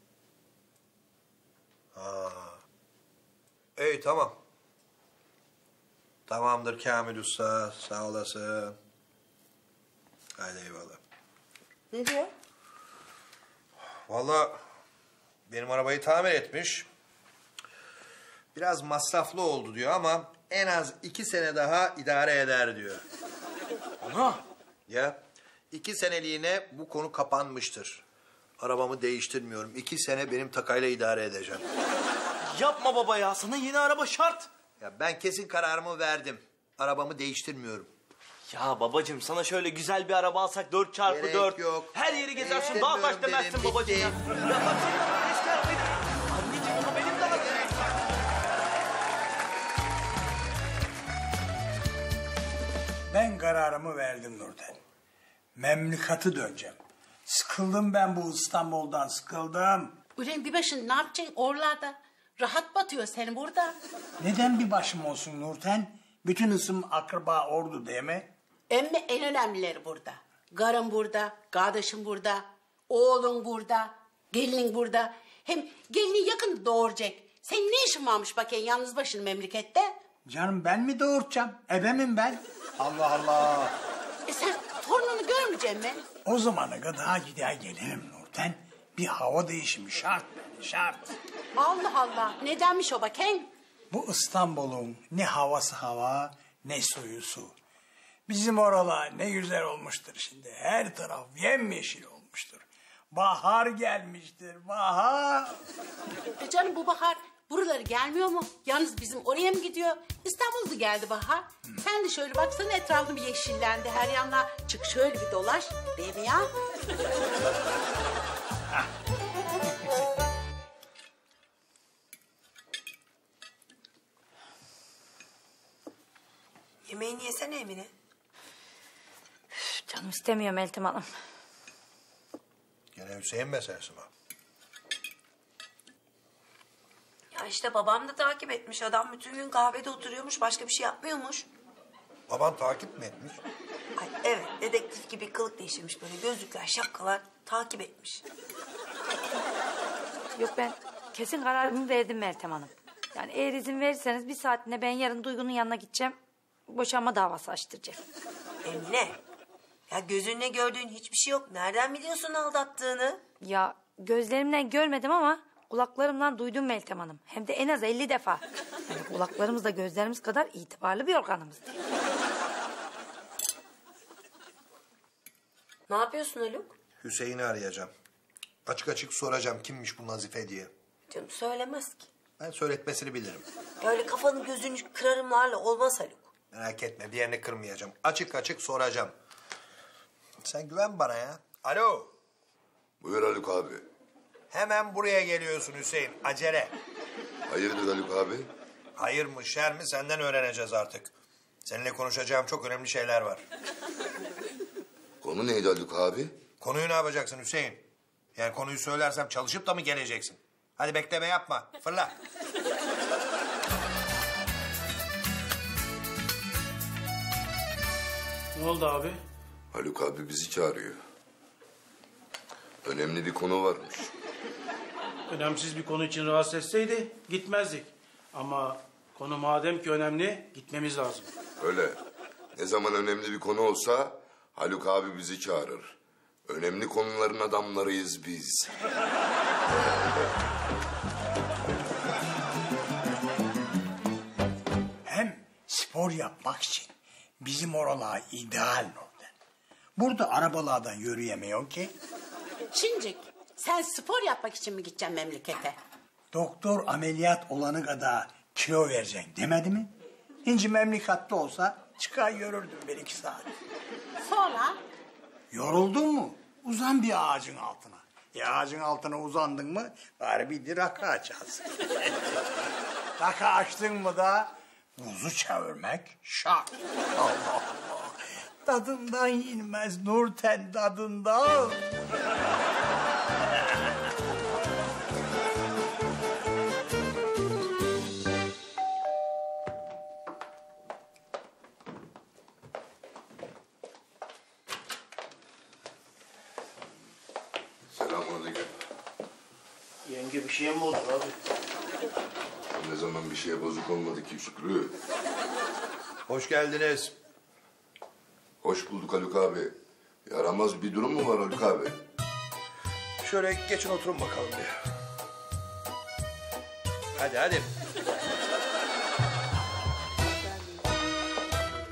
Ha. İyi tamam. Tamamdır Kamil Usta. Sağ olasın. Hadi eyvallah. Ne diyor? Vallahi benim arabayı tamir etmiş. Biraz masraflı oldu diyor ama en az iki sene daha idare eder diyor. Ana! Ya iki seneliğine bu konu kapanmıştır. Arabamı değiştirmiyorum. İki sene benim takayla idare edeceğim. Yapma baba ya. Sana yeni araba şart. Ya ben kesin kararımı verdim. Arabamı değiştirmiyorum. Ya babacığım sana şöyle güzel bir araba alsak dört çarpı dört. Gerek yok. Her yeri gezersin. Değiştirmiyorum Dağ taş demezsin dedim, babacığım ya. bitti. Ya bak senin araban eski arabaydı. Anneciğim ama benim de arabam. Ben kararımı verdim Nurten. Memlekatı döneceğim. Sıkıldım ben bu İstanbul'dan, sıkıldım. Ulan bir başın ne yapacaksın oralarda? Rahat batıyor seni burada. Neden bir başım olsun Nurten? Bütün ısım akraba ordu değil mi? Emme en önemlileri burada. Karın burada, kardeşin burada, oğlun burada, gelinin burada. Hem gelini yakın doğuracak. Senin ne işin varmış bakayım yalnız başın memlekette? Canım ben mi doğurtacağım? Ebemim ben. Allah Allah. E sen torununu görmeyeceksin mi? O zamana kadar gider gelirim Nurten. Bir hava değişimi şart beni, şart. Allah Allah. Nedenmiş o bakayım? Bu İstanbul'un ne havası hava, ne suyu su. Bizim oralar ne güzel olmuştur şimdi. Her taraf yemyeşil olmuştur. Bahar gelmiştir, bahar. E canım bu bahar buraları gelmiyor mu? Yalnız bizim oraya mı gidiyor? İstanbul'da geldi bahar. Sen de şöyle baksana etrafında bir yeşillendi her yanlar. Çık şöyle bir dolaş. Değil mi ya? Yemeğini yesene Emine. Üf, canım istemiyor Meltem Hanım. Gene Hüseyin meselesi mi? Ya işte babam da takip etmiş. Adam bütün gün kahvede oturuyormuş. Başka bir şey yapmıyormuş. Baban takip mi etmiş? Ay evet, dedektif gibi kılık değiştirmiş böyle. Gözlükler, şapkalar takip etmiş. Yok ben kesin kararımı verdim Meltem Hanım. Yani eğer izin verirseniz bir saatine ben yarın Duygu'nun yanına gideceğim. Boşanma davası açtıracağım. Emine, ya gözünle gördüğün hiçbir şey yok. Nereden biliyorsun aldattığını? Ya gözlerimden görmedim ama kulaklarımdan duydum Meltem Hanım. Hem de en az elli defa. Yani kulaklarımız da gözlerimiz kadar itibarlı bir organımız. Ne yapıyorsun Haluk? Hüseyin'i arayacağım. Açık açık soracağım kimmiş bu Nazife diye. Canım söylemez ki. Ben söyletmesini bilirim. Ya öyle kafanı gözünü kırarımlarla olmaz Haluk. Merak etme bir yerini kırmayacağım. Açık açık soracağım. Sen güven bana ya. Alo. Buyur Haluk abi. Hemen buraya geliyorsun Hüseyin. Acele. Hayırdır Haluk abi? Hayır mı şer mi senden öğreneceğiz artık. Seninle konuşacağım çok önemli şeyler var. Konu neydi Haluk abi? Konuyu ne yapacaksın Hüseyin? Yani konuyu söylersem çalışıp da mı geleceksin? Hadi bekleme yapma. Fırla. Ne oldu abi? Haluk abi bizi çağırıyor. Önemli bir konu varmış. Önemsiz bir konu için rahatsız etseydi gitmezdik. Ama konu madem ki önemli gitmemiz lazım. Öyle. Ne zaman önemli bir konu olsa Haluk abi bizi çağırır. Önemli konuların adamlarıyız biz. Hem spor yapmak için bizim oralar ideal Nurten. Burada arabalardan yürüyemiyor ki. Şincik sen spor yapmak için mi gideceksin memlekete? Doktor ameliyat olanı kadar kilo vereceksin demedi mi? İnci memlekatta olsa çıkar yürürdüm bir iki saat. Sonra? Yoruldun mu? Uzan bir ağacın altına. Ya ağacın altına uzandın mı bari bir rakı açarsın. Rakı açtın mı da buzu çevirmek şart. Allah Allah. Tadından yenmez Nurten tadından. Selamünaleyküm. Yenge bir şeye mi oldu abi? Ne zaman bir şeye bozuk olmadı ki Şükrü? Hoş geldiniz. Hoş bulduk Haluk abi. Yaramaz bir durum mu var Haluk abi? Şöyle geçin oturun bakalım bir. Hadi hadi.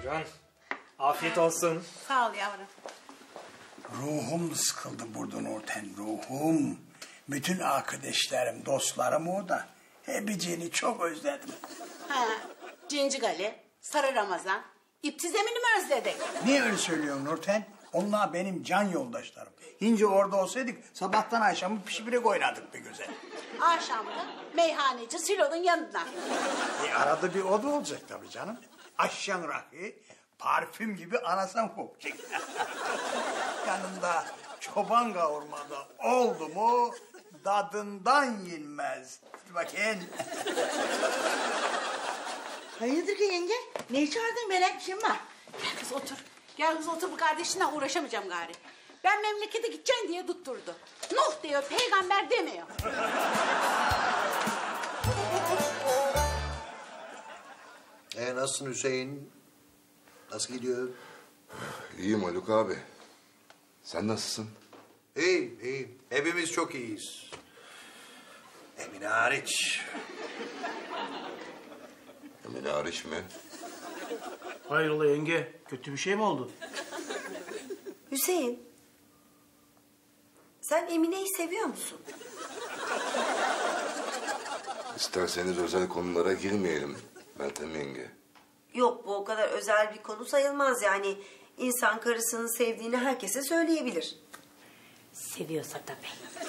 Buyurun. Afiyet olsun. Sağ ol yavrum. Ruhum sıkıldı burada Nurten, ruhum. Bütün arkadaşlarım, dostlarım orada. Hepsini çok özledim. Ha, Cincik Ali, Sarı Ramazan, İpsiz Emin'i mi özledin? Niye öyle söylüyorsun Nurten? Onlar benim can yoldaşlarım. Hince orada olsaydık sabahtan akşamı pişbirek oynadık bir güzel. Akşamda meyhaneci Silo'nun yanında. E arada bir o da olacak tabii canım. Aşyan rakı, parfüm gibi anasan kokacak. Yanında çoban kavurmada oldu mu tadından yenmez. Hadi bakayım. Hayırdır ki yenge? Ne çağırdın, merak bir şeyim var. Gel kız otur. Gel kız otur, bu kardeşinle uğraşamayacağım gari. Ben memlekete gideceğim diye tutturdu. Nuh diyor, peygamber demiyor. E nasılsın Hüseyin? Nasıl gidiyor? İyiyim Haluk abi. Sen nasılsın? İyiyim, iyiyim. Hepimiz çok iyiyiz. Emine hariç. Emine hariç mi? Hayrola yenge? Kötü bir şey mi oldu? Hüseyin, sen Emine'yi seviyor musun? İsterseniz özel konulara girmeyelim Meltem yenge. Yok, bu o kadar özel bir konu sayılmaz yani. İnsan karısını sevdiğini herkese söyleyebilir. Seviyorsa tabii.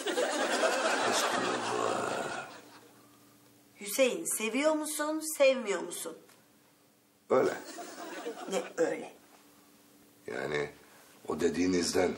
Hüseyin, seviyor musun, sevmiyor musun? Öyle. Ne öyle? Yani o dediğinizden.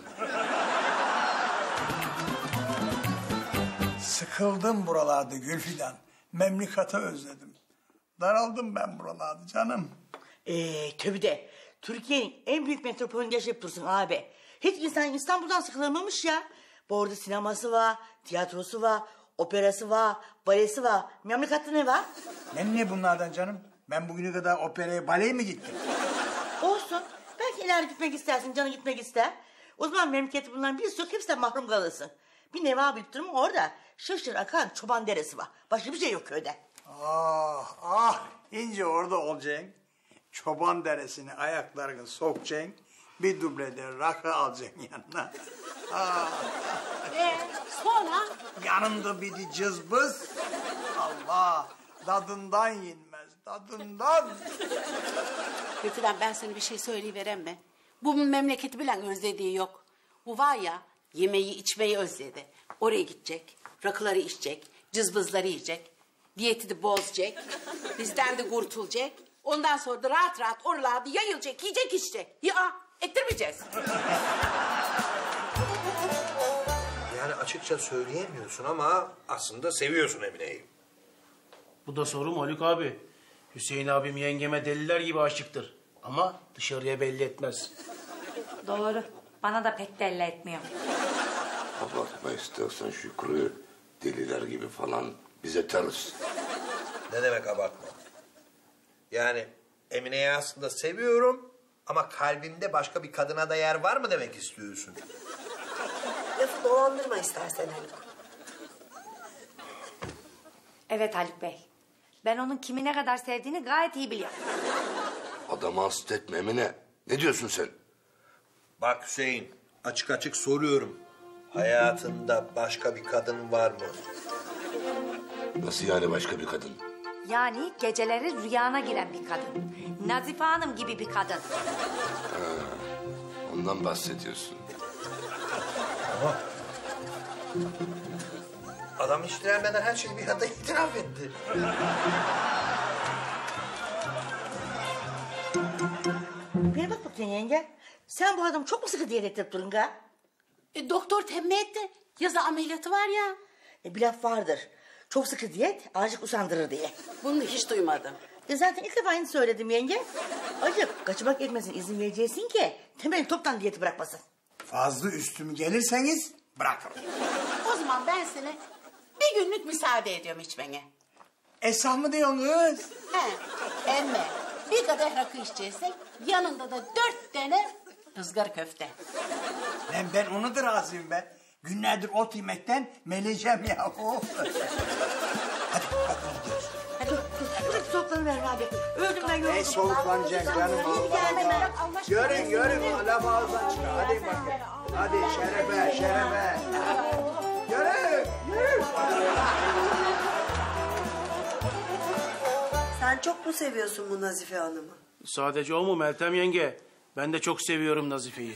Sıkıldım buralarda Gülfidan. Memlekatı özledim. Daraldım ben buralarda canım. Ee, tabii de Türkiye'nin en büyük metropolünde yaşayıp dursun abi. Hiç insan İstanbul'dan sıkılamamış ya. Bu orada sineması var, tiyatrosu var, operası var, balesi var. Memlekette ne var? Ben ne bunlardan canım? Ben bugüne kadar operaya, baleye mi gittim? Olsun. Belki ileride gitmek istersin, canın gitmek ister. O zaman memleketi bundan bir sürü hepsinden mahrum kalırsın. Bir neva bir durum orada. Şırşır akan çoban deresi var. Başka bir şey yok köyde. Ah ah, ince orada olacaksın. Çoban deresini ayaklarını sokacaksın. Bir dublede rakı alacaksın yanına. Ah. Ee, sonra? Yanında bir de cızbız. Allah, tadından yenmez, tadından. Gülfidan, ben sana bir şey söyleyiverem mi? Bu memleketi bilen özlediği yok. Bu var ya, yemeği içmeyi özledi. Oraya gidecek, rakıları içecek, cızbızları yiyecek. Diyeti de bozacak, bizden de kurtulacak. Ondan sonra da rahat rahat oralarda yayılacak, yiyecek içecek. Ya, ettirmeyeceğiz. Yani açıkça söyleyemiyorsun ama aslında seviyorsun Emine'yi. Bu da sorum Haluk abi. Hüseyin abim yengeme deliler gibi aşıktır. Ama dışarıya belli etmez. Doğru. Bana da pek belli etmiyor. Abartma istersen Şükrü. Deliler gibi falan bize ters. Ne demek abartma? Yani Emine'yi aslında seviyorum ama kalbimde başka bir kadına da yer var mı demek istiyorsun? Lafı dolandırma istersen Haluk. Evet Haluk Bey. Ben onun kimi ne kadar sevdiğini gayet iyi biliyorum. Adamı hasta etme Emine. Ne diyorsun sen? Bak Hüseyin, açık açık soruyorum. Hayatında başka bir kadın var mı? Nasıl yani başka bir kadın? Yani geceleri rüyana giren bir kadın. Nazife Hanım gibi bir kadın. Ha, ondan bahsediyorsun. Ama adam hiç direnmeden her şeyi bir anda itiraf etti. Bana bak bakayım yenge. Sen bu adamı çok mu sıkı diyet ettirip durun ha? E, doktor tembih etti. Yazı ameliyatı var ya. E, bir laf vardır. Çok sıkı diyet azıcık usandırır diye. Bunu hiç duymadım. E zaten ilk defa aynı söyledim yenge. Acık kaçmak etmesin izin vereceksin ki temel toptan diyeti bırakmasın. Fazla üstüm gelirseniz bırakırım. O zaman ben sana bir günlük müsaade ediyorum içmene. Esah mı diyorsun kız? He, emme bir kadeh rakı içeceksin, yanında da dört tane ızgara köfte. Lan ben ona da razıyım ben. Günlerdir ot yemekten meleyeceğim yahu. Hadi, hadi gidiyoruz. Hadi, dur, dur, dur, soğuklarını ver abi. Öldüm ben Ne soğuklanacaksın canım Allah Allah. Görün görün laf ağızdan çıkar. Hadi bakayım. Hadi şerefe şerefe. Görün görün. Sen çok mu seviyorsun bu Nazife Hanım'ı? Sadece o mu Meltem yenge? Ben de çok seviyorum Nazife'yi.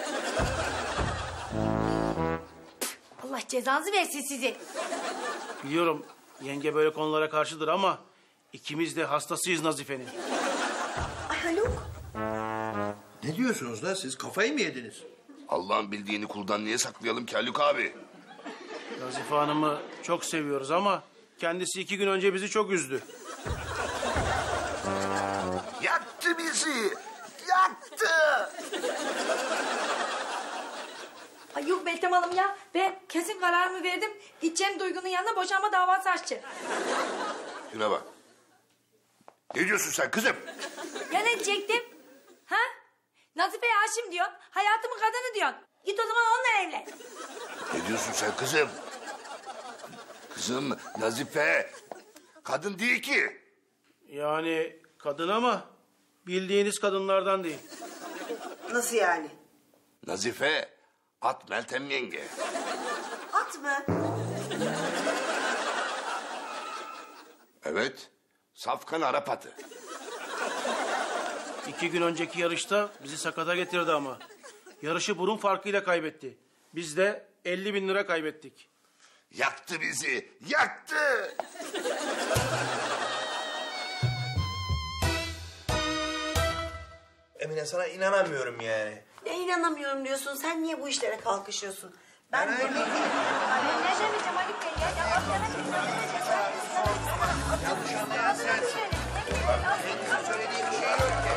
Allah cezanızı versin sizi. Biliyorum yenge böyle konulara karşıdır ama ikimiz de hastasıyız Nazife'nin. Ay Haluk. Ne diyorsunuz lan siz? Kafayı mı yediniz? Allah'ın bildiğini kuldan niye saklayalım ki Haluk abi? Nazife Hanım'ı çok seviyoruz ama kendisi iki gün önce bizi çok üzdü. Yaktı bizi! Yaktı! Ay yok Meltem Hanım ya. Ben kesin kararımı verdim. Gideceğim Duygu'nun yanına boşanma davası açacağım. Şuna bak. Ne diyorsun sen kızım? Ya ne diyecektim? Ha? Nazife'ye aşığım diyorsun. Hayatımın kadını diyorsun. Git o zaman onunla evlen. Ne diyorsun sen kızım? Kızım Nazife kadın değil ki. Yani kadın ama bildiğiniz kadınlardan değil. Nasıl yani? Nazife at Meltem yenge. At mı? Evet. Safkan Arap atı. İki gün önceki yarışta bizi sakata getirdi ama. Yarışı burun farkıyla kaybetti. Biz de elli bin lira kaybettik. Yaktı bizi. Yaktı. Emine sana inanamıyorum yani. Ne inanamıyorum diyorsun. Sen niye bu işlere kalkışıyorsun? Ben demek ki... Ay ben ne demeyeceğim Ali Bey ya? Ya bak Yanlış anlayan sensin. Benim söylediğim bir şey yok ki.